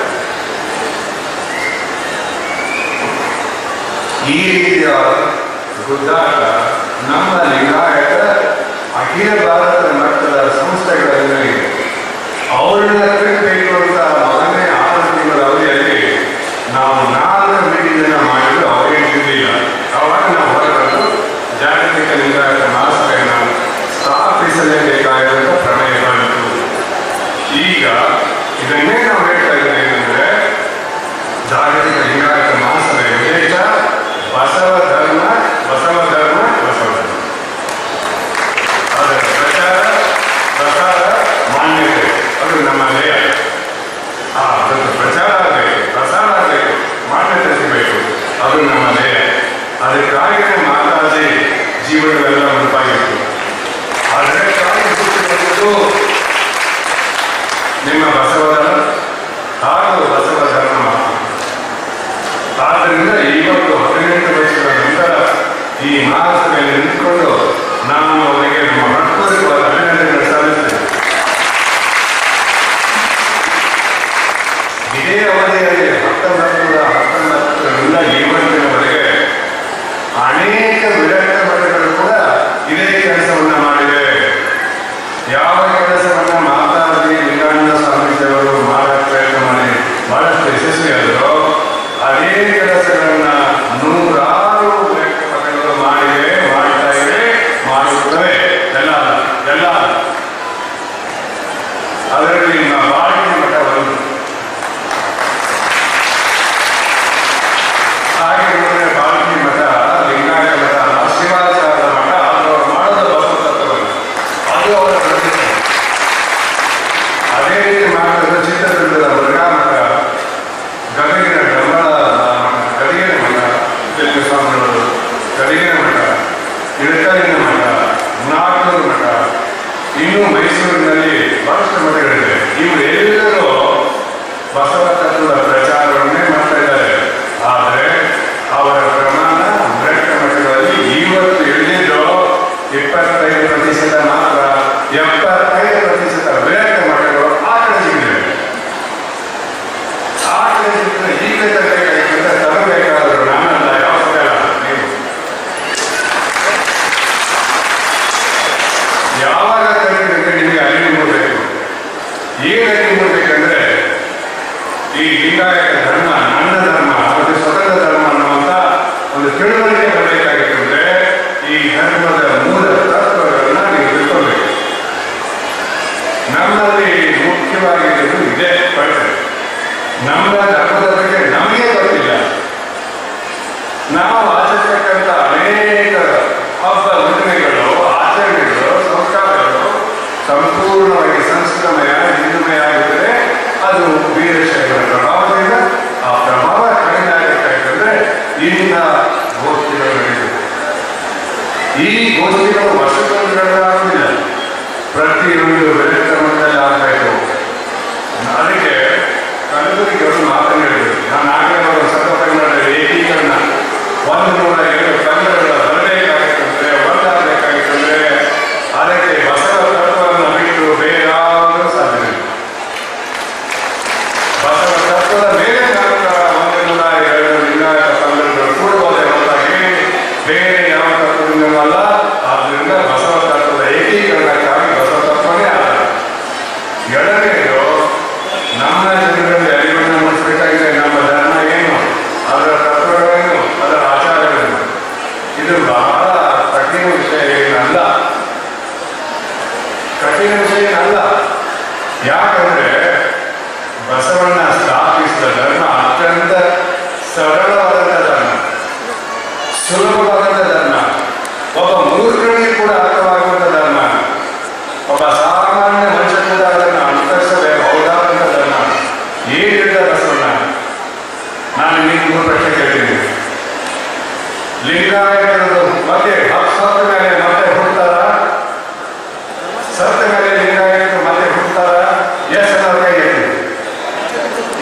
[SPEAKER 1] ಈ ರೀತಿಯ ಗುದ್ದಾಟ ನಮ್ಮ ಲಿಂಗಾಯತ ಅಖಿಲ ಭಾರತ ಮಟ್ಟದ ಸಂಸ್ಥೆಗಳಲ್ಲಿ ಅವ್ರನ್ನ ಬೇಕು ಅಂತ ಮೊದಲನೇ ಆರು ತಿಂಗಳ ಅವಧಿಯಲ್ಲಿ ನಾವು ನಾಲ್ಕು ಮೀಟಿಂಗ್ ಮಾಡಿದ್ರು. ಅವರಿಗೆ ತಿಳಿದಿಲ್ಲ. ಅವಾಗ ನಾವು ಹೊರಗಡೆ ಜಾಗತಿಕ ಲಿಂಗಾಯತ ಮಹಾಸಭೆಯನ್ನು ಸ್ಥಾಪಿಸಲೇಬೇಕಾದಂತ ಪ್ರಮೇಯ ಬಂತು. ಈಗ ಇದನ್ನೇ ನಾವು ಹೇಳ್ತಾ ಇದ್ದೇವೆ ಏನಂದ್ರೆ ಜಾಗತಿಕ ಲಿಂಗಾಯತ ಮಹಾಸಭೆಯ ಉದ್ದೇಶ ಬಸವ ಧರ್ಮ, ಬಸವ ಧರ್ಮ, ಬಸವ ಧರ್ಮ. ಅದರ ಪ್ರಚಾರ, ಪ್ರಸಾರ, ಮಾನ್ಯತೆ ಅದು ನಮ್ಮ ಧ್ಯೇಯ. ಅದಕ್ಕೆ ಪ್ರಚಾರ ಆಗಬೇಕು, ಪ್ರಸಾರ ಆಗಬೇಕು, ಮಾನ್ಯತೆ ಸಿಗಬೇಕು. ಅದು ನಮ್ಮ ಧ್ಯೇಯ. ಅದಕ್ಕಾಗಿ ಮಾತಾಜಿ ಜೀವನವೆಲ್ಲ ಮುಡುಪಾಗಿತ್ತು. ಅದಕ್ಕಾಗಿ ನಿಮ್ಮ ಬಸವಧರ್ಮ ಹಾಗೂ ಬಸವ ಧರ್ಮ ಮಾತು. ಆದ್ದರಿಂದ ಇವತ್ತು ಹದಿನೆಂಟು ವರ್ಷದ ನಂತರ ಈ ಮಹಾಸಭೆಯಲ್ಲಿ ನಿಂತುಕೊಂಡು ನಾನು ಅವರಿಗೆ ನಮ್ಮ ಹೃತ್ಪೂರ್ವಕವಾದ ಅಭಿನಂದನೆಗಳನ್ನು ಸಲ್ಲಿಸ್ತೇನೆ. ಇದೇ ಅವಧಿಯಲ್ಲಿ ಹತ್ತೊಂಬತ್ತು ನೂರ ಹತ್ತೊಂಬತ್ತರಿಂದ ಇವತ್ತಿನವರೆಗೆ ಅನೇಕ ವಿರಕ್ತ ಮಠಗಳು ಕೂಡ ಇದೇ ಕೆಲಸವನ್ನ ಮಾಡಿವೆ. ಯಾವ ಕೆಲಸವನ್ನ ಮಾತಾಡಿ ಲಿಂಗಾನಂದ ಸ್ವಾಮೀಜಿಯವರು ಮಾಡಕ್ಕೆ ಪ್ರಯತ್ನ ಮಾಡಿ ಬಹಳಷ್ಟು ಯಶಸ್ವಿಯಾದರು, ಅದೇ ಕೆಲಸಗಳನ್ನ ನೂರಾರು ವಿರಕ್ತ ಮಠಗಳು ಮಾಡಿವೆ, ಮಾಡ್ತಾ ಇವೆ, ಮಾಡುತ್ತವೆ. ಎಲ್ಲ ಎಲ್ಲ ಅದರಲ್ಲಿ ನಿಮ್ಮ ಬಾಳಿನ ಮಠ ಒಂದು. ಹಾಗೆ ನೋಡಿದ್ರೆ ಬಾಲ್ಕಿ ಮಠ, ಲಿಂಗಾಯ ಮಠ, ಶಿವಾಚಾರ್ಯ ಮಠ, ಅವರು ಮಾಡೋದು ಬಸವ ತತ್ವವನ್ನು, ಅದು ಅವರ ಪ್ರತಿಷ್ಠೆ. ಅದೇ ರೀತಿ ಮಾಡಿದ ಚಿತ್ರದುರ್ಗದ ಮುರುಘಾ ಮಠ, ಗದಗಿನ ಡಂಬಳ ಮಠ, ಗದಿಗಿನ ಮಠ, ಸ್ವಾಮಿಗಳು ಗದಿಗಿನ ಮಠ, ಇಳಕಲ್ಲಿನ ಮಠ, ನಾಗನೂರು ಮಠ, ಇನ್ನೂ ಮೈಸೂರಿನಲ್ಲಿ ಬಹಳಷ್ಟು ಮಠಗಳಿವೆ. ಇವರೆಲ್ಲರೂ ಬಸವ ತತ್ವದ ಪ್ರಚಾರವನ್ನೇ ಮಾಡ್ತಾ ಇದ್ದಾರೆ. ಆದರೆ ಅವರ ಪ್ರಮಾಣ ವಿರಕ್ತ ಮಠಗಳಲ್ಲಿ ಇವತ್ತು ಇಳಿದಿದ್ದು ಇಪ್ಪತ್ತೈದು ಪ್ರತಿಶತ ಮಾತ್ರ. ಎಪ್ಪತ್ತೈದು ಪ್ರತಿಶತ ವಿರಕ್ತ ಮಠಗಳು ಆ ಕಡೆ ಸಿಗಿವೆ. ಆ ಕಡೆ ಸಿಕ್ಕಿದ್ರೆ ಈಗ ತರಬೇಕಾಗಿದ್ದ ತರಬೇಕಾದ್ರು ನಾನಲ್ಲ, ಯಾವ ಸ್ಥಳ ನೀವು ಯಾವಾಗ ತರಬೇಕಂದ್ರೆ ನಿಮಗೆ ಅರಿವು ಮೂಡಬೇಕು. ಏನು ಅರಿವು ಮೂಡಬೇಕಂದ್ರೆ ಈ ಲಿಂಗಾಯತ ಧರ್ಮ ನನ್ನ ಧರ್ಮ ಮತ್ತು ಸ್ವತಂತ್ರ ಧರ್ಮ ಅನ್ನುವಂತ ಒಂದು ತಿಳುವಳಿಕೆ ಬರಬೇಕಾಗಿತ್ತಂದ್ರೆ ಈ ಧರ್ಮದ ಮೂಲ ತತ್ವಗಳನ್ನ ನೀವು ತಿಳ್ಕೊಳ್ಬೇಕು. ನಮ್ಮಲ್ಲಿ ಮುಖ್ಯವಾಗಿರುವುದು ಇದೇ ಪಟ್ಟು. ನಮ್ಮ ಧರ್ಮದ ಬಗ್ಗೆ ನಮಗೆ ಗೊತ್ತಿಲ್ಲ. ನಾವು ಆಚರಿಸತಕ್ಕಂಥ ಅನೇಕ ಹಬ್ಬ ಹುಣ್ಣಿಮೆಗಳು, ಆಚರಣೆಗಳು, ಸಂಸ್ಕಾರಗಳು ಸಂಪೂರ್ಣವಾಗಿ ಸಂಸ್ಕೃತಮಯ, ಹಿಂದುಮಯ ಆಗಿದ್ದರೆ ಅದು ವೀರಶೈವರ ಪ್ರಭಾವದಿಂದ ಆ ಪ್ರಭಾವ ಕಡಿಮೆ ಆಗಬೇಕಾಯ್ತಂದ್ರೆ ಇಂಥ ಗೋಷ್ಠಿಗಳು ನಡೆಯುತ್ತೆ. ಈ ಗೋಷ್ಠಿಗಳು ವರ್ಷಕ್ಕೊಂದು ಆಗುವುದಿಲ್ಲ, ಪ್ರತಿಯೊಂದು ವಿರಕ್ತ ಮಠದಲ್ಲಿ ಆಗಬೇಕು.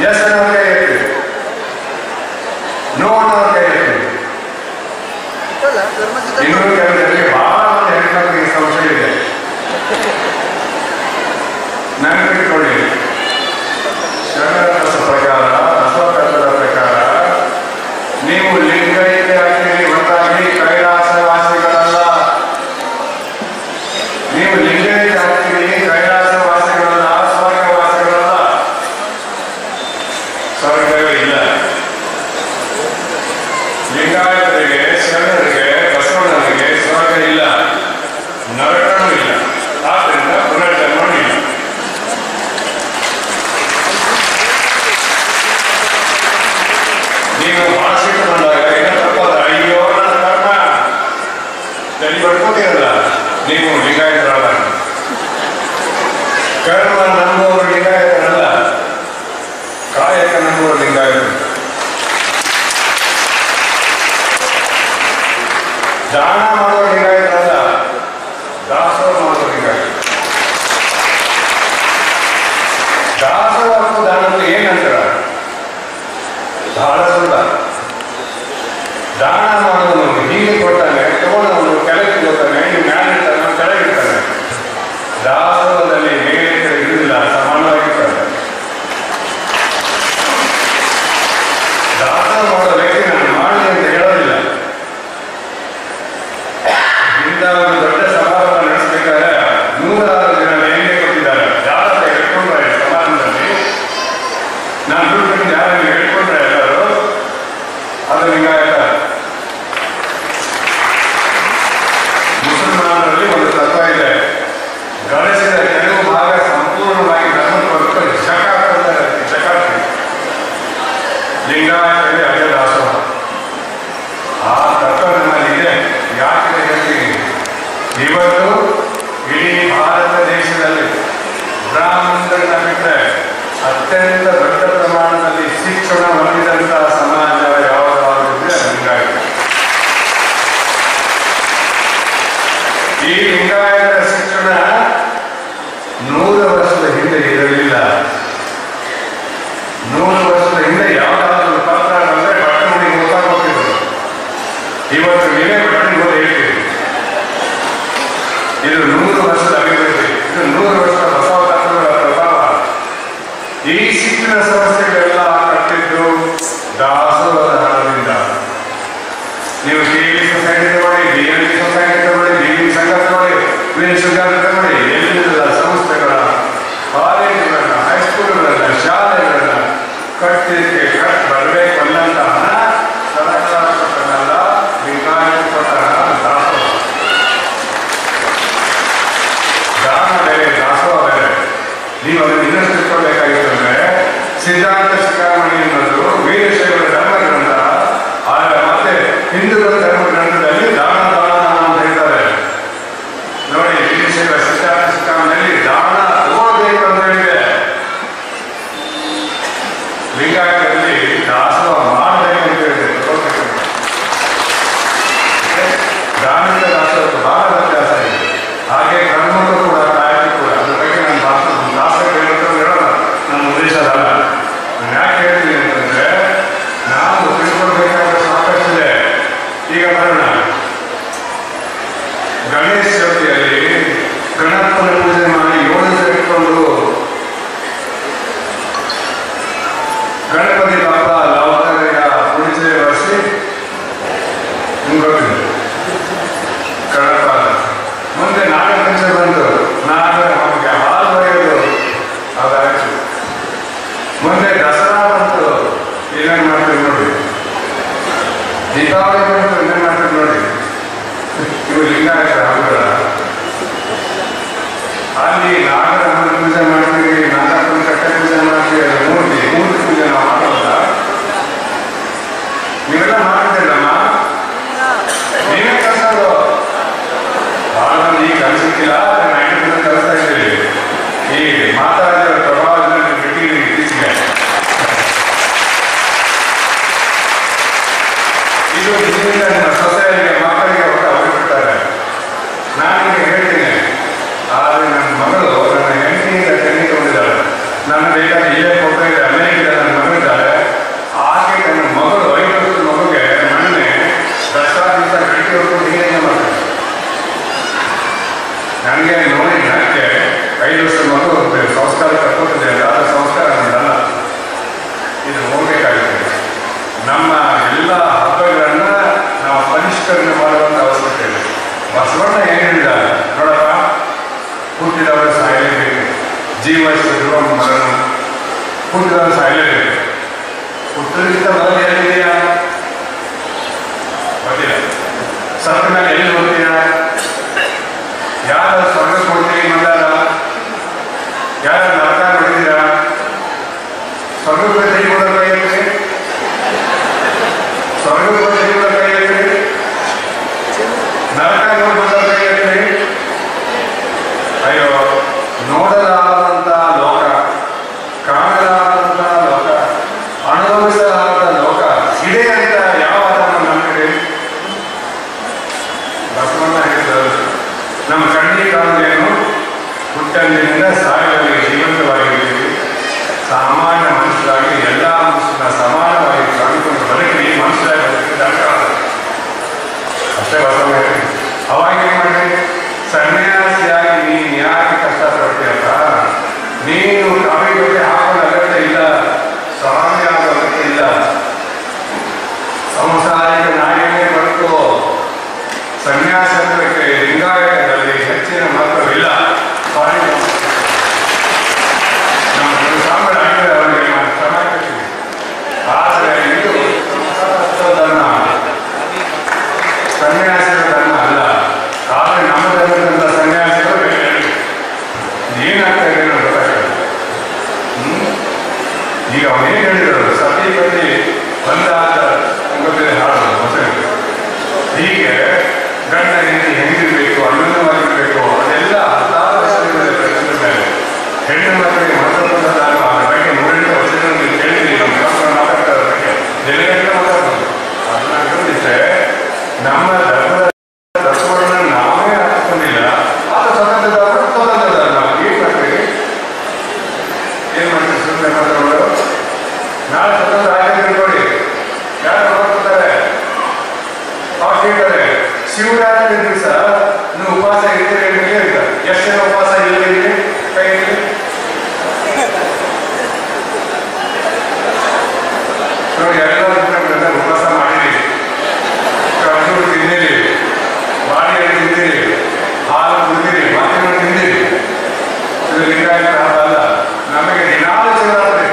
[SPEAKER 1] ಎಸ್ ಅನ್ನೋ ಕೈ ಎತ್ತಿ, ನೋ ಅನ್ನೋ ಕೈ ಎತ್ತಿ. ಇನ್ನೂ ಕೆಲವರಿಗೆ ಬಹಳ ಮಂದಿ ಹೆಣ್ಮಕ್ಳಿಗೆ ಸಂಶಯ ಇದೆ. ನೆನಪಿಟ್ಕೊಳ್ಳಿ, ಶರಣರ ಪ್ರಕಾರ, ಬಸವತತ್ವದ ಪ್ರಕಾರ ನೀವು ಲಿಂಗೈಕ್ಯ ಆಗ್ತೀರಿ ಹೊರತಾಗಿ ಕೈಲಾಸವಾಸಿಗಳಲ್ಲ. ನೀವು ಲಿಂಗೈಕ್ಯ ಆಗ್ತೀರಿ, ಕೈಲಾಸವಾಸಿಗಳಲ್ಲ, ಸ್ವರ್ಗವಾಸಿಗಳಲ್ಲ. ಸ್ವರ್ಗವೇ ಇಲ್ಲ. ಲಿಂಗಾಯತರಿಗೆ, ಶರಣರಿಗೆ, ಬಸವಣ್ಣನಿಗೆ ಸ್ವರ್ಗ ಇಲ್ಲ, ನರಕನೂ ಇಲ್ಲ. ಆದ್ದರಿಂದ ಪುನರ್ಜನ್ಮ ಇಲ್ಲ. ನೀವು ಮಾನಸಿಕ ಬಂದಾಗ ಏನ ತಪ್ಪದ, ಅಯ್ಯೋ ನನ್ನ ಕರ್ಮ ತಲೆ ಬಡ್ಕೋತೀರಲ್ಲ, ನೀವು ಲಿಂಗಾಯತರಲ್ಲ. ಕರ್ಮ ನಂಬುವವರು ಲಿಂಗಾಯತರಲ್ಲ, ಕಾಯಕ ನಂಬುವರು ಲಿಂಗಾಯತರು. ದಾನ ಮಾಡುವ ಲಿಂಗಾಯತರಲ್ಲ, ದಾಸೋಹ ಮಾಡುವ ಲಿಂಗಾಯತ. ದಾಸೋಹ ಮತ್ತು ದಾನಕ್ಕೆ ಏನಂತಾರ? ಬಹಳ ಸುಲಭ. ದಾನ ಮಾಡೋನು ಹೀಗೆ ಕೊಡ್ತಾನೆ, ತಗೊಂಡವನು ಕೆಳಗೆ ಕೊಡ್ತಾನೆ, ನೀವು ಮ್ಯಾಲಿರ್ತಾನೆ, ಕೆಳಗಿರ್ತಾನೆ. ದಾಸೋಹದಲ್ಲಿ ಮೇಲೆ ಇರುವುದಿಲ್ಲ, ಸಮಾನವಾಗಿರ್ತಾನೆ. ದಾಸೋಹ ಮಾಡೋ ವ್ಯಕ್ತಿ ನಾನು ಮಾಡಲಿ ಅಂತ ಹೇಳೋದಿಲ್ಲ. ಇಂಥ ಒಂದು ದೊಡ್ಡ ಸಮಾರಂಭ ನಡೆಸಬೇಕಾದ್ರೆ ನೂರಾರು ಜನ ನೇಮೆ ಕೊಟ್ಟಿದ್ದಾರೆ. ಯಾರ ಹೇಳ್ಕೊಂಡ್ರೆ ಸಮಾರಂಭದಲ್ಲಿ ನಾನು ದುಡ್ಡು ಯಾರನ್ನು ಹೇಳ್ಕೊಂಡ್ರೆ ಎಲ್ಲರೂ ಅದು ಲಿಂಗಾಯತ. ಮುಸಲ್ಮಾನರಲ್ಲಿ ಒಂದು ತತ್ವ ಇದೆ, ಗಳಿಸಿದ ಕೆಲವು ಭಾಗ ಸಂಪೂರ್ಣವಾಗಿ ಧರ್ಮಕ್ಕೆ ಹೊರತು ಜಕಾತ್ ಕೊಡ್ತಾರೆ. ಜಕಾತ್ ಲಿಂಗಾಯತದಲ್ಲಿ ಅದೇ ದಾಸೋಹ. ಆ ತತ್ವ ನಮ್ಮಲ್ಲಿ ಇದೆ. ಯಾಕೆ ಹೇಳ್ತೀನಿ? ಇವತ್ತು ಇಡೀ ಭಾರತ ದೇಶದಲ್ಲಿ ಬ್ರಾಹ್ಮಣರನ್ನ ಬಿಟ್ಟರೆ ಅತ್ಯಂತ ದೊಡ್ಡ ಪ್ರಮಾಣದಲ್ಲಿ ಶಿಕ್ಷಣ ಹೊಂದಿದಂತಹ ಸಮಾಜ ಯಾವುದಾದ್ರೂ ಇದ್ರೆ ಲಿಂಗಾಯತ. ಈ ಲಿಂಗಾಯತರ ಶಿಕ್ಷಣ ನೂರು ವರ್ಷದ ಹಿಂದೆ ಇರಲಿಲ್ಲ. ನೂರು ವರ್ಷದ ಹಿಂದೆ ಯಾವುದಾದ್ರೂ ಪತ್ರ ಬಂದ್ರೆ ಬಟ್ಟಣಿಗೆ ಗೊತ್ತಾಗೋಗ್ತಿದ್ರು. ಇವತ್ತು ನೀವೇ ಬಟ್ಟಣಿಗೆ ಹೋಗಿ ಹೇಳ್ತೀರಿ. ಇದು ನೂರು ವರ್ಷದ ಅಭಿವೃದ್ಧಿ, ಇದು ನೂರು ವರ್ಷದ ಬಸವ ತತ್ವಗಳ ಪ್ರಭಾವ. ಈ ಶಿಕ್ಷಣ ಸಂಸ್ಥೆಗಳೆಲ್ಲ ಕಟ್ಟಿದ್ದು ದಾಸೋಹದ ಹಣದಿಂದ. ನೀವು ಕೆ ವಿ ಸೊಸೈಟಿ ತಗೊಳ್ಳಿ, ಬಿ ಎಲ್ ಡಿ ಸೊಸೈಟಿ ತಗೊಳ್ಳಿ, ಬಿ ವಿ ಸಂಘ ತಗೊಳ್ಳಿ, ವಿಶ್ವವಿದ್ಯಾಲಯ ತಗೊಳ್ಳಿ, ಎಲ್ಲ ಸಂಸ್ಥೆಗಳ, ಕಾಲೇಜುಗಳನ್ನ, ಹೈಸ್ಕೂಲ್ಗಳನ್ನ, ಶಾಲೆಗಳನ್ನ ಕಟ್ಟಲಿಕ್ಕೆ ಕಟ್ ಬರಬೇಕು ಅನ್ನಂತ ಹಣ ಸರ್ಕಾರ ಕೊಟ್ಟನಲ್ಲ, ಲಿಂಗಾಯತ ಕೊಟ್ಟ ಹಣ ದಾಸೋಹ. ದಾನ ಬೇರೆ, ದಾಸೋಹ ಬೇರೆ. ನೀವು ಅದನ್ನು ಇನ್ನಷ್ಟು ತಿಳ್ಕೊಳ್ಬೇಕಾಗಿತ್ತಂದ್ರೆ ಸಿದ್ಧಾಂತ ಶಿಖಾಮಣಿ ಅನ್ನೋದು ವೀರಶೈವರ ಧರ್ಮ ಗ್ರಂಥ. ಆಗ ಮತ್ತೆ ಹಿಂದೂಗಳ ಧರ್ಮ ಗ್ರಂಥದಲ್ಲಿ ದಾನ ದಾನ ಅಂತ ಹೇಳ್ತಾರೆ ನೋಡಿ. ವೀರಶೈವ ಸಿದ್ಧಾಂತ ಶಿಖಾಮಣಿಯಲ್ಲಿ ದಾನ ತಗೊಳ್ಬೇಕು ಅಂತ ಹೇಳಿದೆ. ಲಿಂಗಾಯತದಲ್ಲಿ ದಾಸೋಹ ಮಾಡಬೇಕು ಅಂತ ಹೇಳಿದೆ, ತಗೊಳ್ಬೇಕು. ಧಾರ್ಮಿಕ ದಾಸೋಹಕ್ಕೆ ಬಹಳ ವ್ಯತ್ಯಾಸ ಇದೆ. ಹಾಗೆ ಕರ್ಮಕ್ಕೂ ಕೂಡ, ಕಾಯಕ ಕೂಡ. ಅದ್ರ ಬಗ್ಗೆ ನಾನು ದಾಸ ದಾಸ ಹೇಳೋಣ, ನನ್ನ ಉದ್ದೇಶದಲ್ಲ. ನಾನು ಯಾಕೆ ಹೇಳ್ತೀನಿ ಅಂತಂದ್ರೆ, ನಾವು ತಿಳ್ಕೊಳ್ಬೇಕಾದ್ರೆ ಸಾಕಷ್ಟಿದೆ. ಈಗ ಬರೋಣ, ಗಣೇಶ ಚೌತಿಯಲ್ಲಿ ಗಣಪನ ಪೂಜೆ ಮಾಡಿ ಏಳು ದಿವಸ ಇಟ್ಕೊಂಡು ಗಣಪತಿ ಬಾಪ ಲಾವಕ ಹುಟ್ಟಿದ ಸಾಯಲೇಬೇಕು. ಹುಟ್ಟಿದ ಮೊದಲು ಎಲ್ಲಿದೆಯಾ ಗೊತ್ತಿಲ್ಲ. ಸತ್ತ ಮೇಲೆ ಎಲ್ಲಿ ಹೋಗ್ತೀಯಾ? ಯಾರು ಸ್ವರ್ಗಕ್ಕೆ ಹೋಗ್ತೀವಿ ಮಂದಾರ? ಯಾರು ನರಕ ನೋಡಿದ್ದೀರಾ? ಸ್ವರ್ಗಕ್ಕೆ ತೆಗೆಯುವುದ ಕೈಯಲ್ಲಿ ಸ್ವರ್ಗಕ್ಕೆ ತೆಗೆಯುವುದ ಕೈಯಲ್ಲಿ ನರಕ ನೋಡುವುದ ಕೈಯಲ್ಲಿ. ಅಯ್ಯೋ, ನೋಡಲಾದಂತ ಲೋಕ, ಕಾಣಲಾದಂತ ಲೋಕ, ಅನುಭವಿಸಲಾದ ಲೋಕ ಇದೆ ಅಂತ ಯಾವ ನಮ್ಮ ಕಡೆ ಬಸವಣ್ಣ ಹೇಳಿದರು. ನಮ್ಮ ಕಣ್ಣಿಗೆ ಕಾಣುವುದೇನು? ಹುಟ್ಟಂದಿನಿಂದ ಸಾಯುವವರೆಗೆ ಜೀವಂತವಾಗಿರ್ತೀವಿ. ಸಾಮಾನ್ಯ ಮನುಷ್ಯರಾಗಿ ಎಲ್ಲ ಮನುಷ್ಯನ ಸಮಾನವಾಗಿ ಕಾಣಿಕೊಂಡು ಬದುಕಿ ಮನುಷ್ಯರಾಗಿ ಬದುಕಿದ ಅಷ್ಟೇ ಬಸವಣ್ಣ ಹೇಳಿ. ಅವಾಗ ಏನ್ ಮಾಡಿ, ಸನ್ಯಾಸಿಯಾಗಿ ನೀನು ಯಾಕೆ ಕಷ್ಟಪಡ್ತೀಯಪ್ಪ? ನೀನು ಕಾವಿಗೆ ಹಾಕಲು ಅಗತ್ಯ ಇಲ್ಲ, ಸ್ವಾಮಿ ಆಗೋ ಅಗತ್ಯ ಇಲ್ಲ. ಸಂಸಾರಿಕ ನಾಯಿನೇ ಬದುಕು. ಸನ್ಯಾಸಕ್ಕೆ ಲಿಂಗಾಯತದಲ್ಲಿ ಹೆಚ್ಚಿನ ಮಹತ್ವವಿಲ್ಲ. ನಮ್ಮ ಸಾಂಬಾರ ಆಗಿದ್ರೆ ಅವರಿಗೆ ನಾನು ಚೆನ್ನಾಗಿರ್ತೀವಿ. ಆದರೆ ಇದು ಧರ್ಮ, ಸನ್ಯಾಸಿಗಳ ಧರ್ಮ ಅಲ್ಲ. ಆದರೆ ನಮ್ಮ ಧರ್ಮದಂತ ಸನ್ಯಾಸಿಗಳು ಏನಾಗ್ತಾ ಇದೆ ಅನ್ನೋದು ಗೊತ್ತಾಗ್ತದೆ. ಹ್ಮ್ ಈಗ ಅವನೇನು ಹೇಳಿದ್ರು, ಸತಿಪತಿ ಬಂದಾದ ಗೊತ್ತಿದೆ ಹಾಡು ಹೊಸ. ಹೀಗೆ ಗಂಡ ಹೆಂಡತಿ ಹೆಂಗಿರ್ಬೇಕು, ಅನ್ಯೋನ್ಯವಾಗಿರ್ಬೇಕು, ಅದೆಲ್ಲ ಹತ್ತಾರು ವರ್ಷಗಳಿಂದ ಪ್ರಶ್ನೆ ಮೇಲೆ ಹೆಣ್ಣು ಮಕ್ಕಳಿಗೆ ಮಹತ್ವಪೂರ್ಣ ಧರ್ಮ. ಅದರ ಬಗ್ಗೆ ನೂರೆಂಟು ವರ್ಷಗಳಲ್ಲಿ ಕೇಳಿದ್ವಿ. ನಮ್ಮ ಶಾಸ್ತ್ರ ಮಾತಾಡ್ತಾರೆ ಬಗ್ಗೆ ಜನಗಂಟ ಮಾತಾಡ್ಬೋದು. ಅದನ್ನ ಗಮನಿಸಿದ್ರೆ ನಮ್ಮ ಧರ್ಮದ ತತ್ವಗಳನ್ನ ನಾವೇ ಹಾಕಿಕೊಂಡಿಲ್ಲ. ಅದು ಸ್ವತಂತ್ರ ಧರ್ಮ, ಸ್ವತಂತ್ರ ಧರ್ಮ. ಏನ್ ಮಾಡ್ತೀವಿ ಏನ್ ಮಾಡ್ತೀವಿ ಸುಮ್ಮನೆ ಮಾತಾಡೋದು. ನಾಳೆ ಸ್ವತಂತ್ರ ಆಗಿದೆ ನೋಡಿ, ಯಾರು ಹೊರಡ್ತಾರೆ ಅವ್ರು ಕೇಳ್ತಾರೆ, ಶಿವರಾತ್ರಿ ದಿವಸ ನೀವು ಉಪವಾಸ ಇರ್ತೀರಿ ಅಂತ. ಎಷ್ಟು ಜನ ಉಪವಾಸ ಇಲ್ಲದೆ ಕೈ ನೋಡಿ. ಎಲ್ಲ ಉಪವಾಸ ಮಾಡಿರಿ, ಕಬ್ಬು ತಿಂದಿರಿ, ಬಾಡಿ ಹಣ್ಣು ತಿಂದಿರಿ, ಹಾಲು ಕುಡಿದಿರಿ, ಮಾತಿನ ತಿಂದಿರಿ. ಇದು ಲಿಂಗಾಯತ ಅಲ್ಲ. ನಮಗೆ ದಿನಾಲು ಶಿವರಾತ್ರಿ.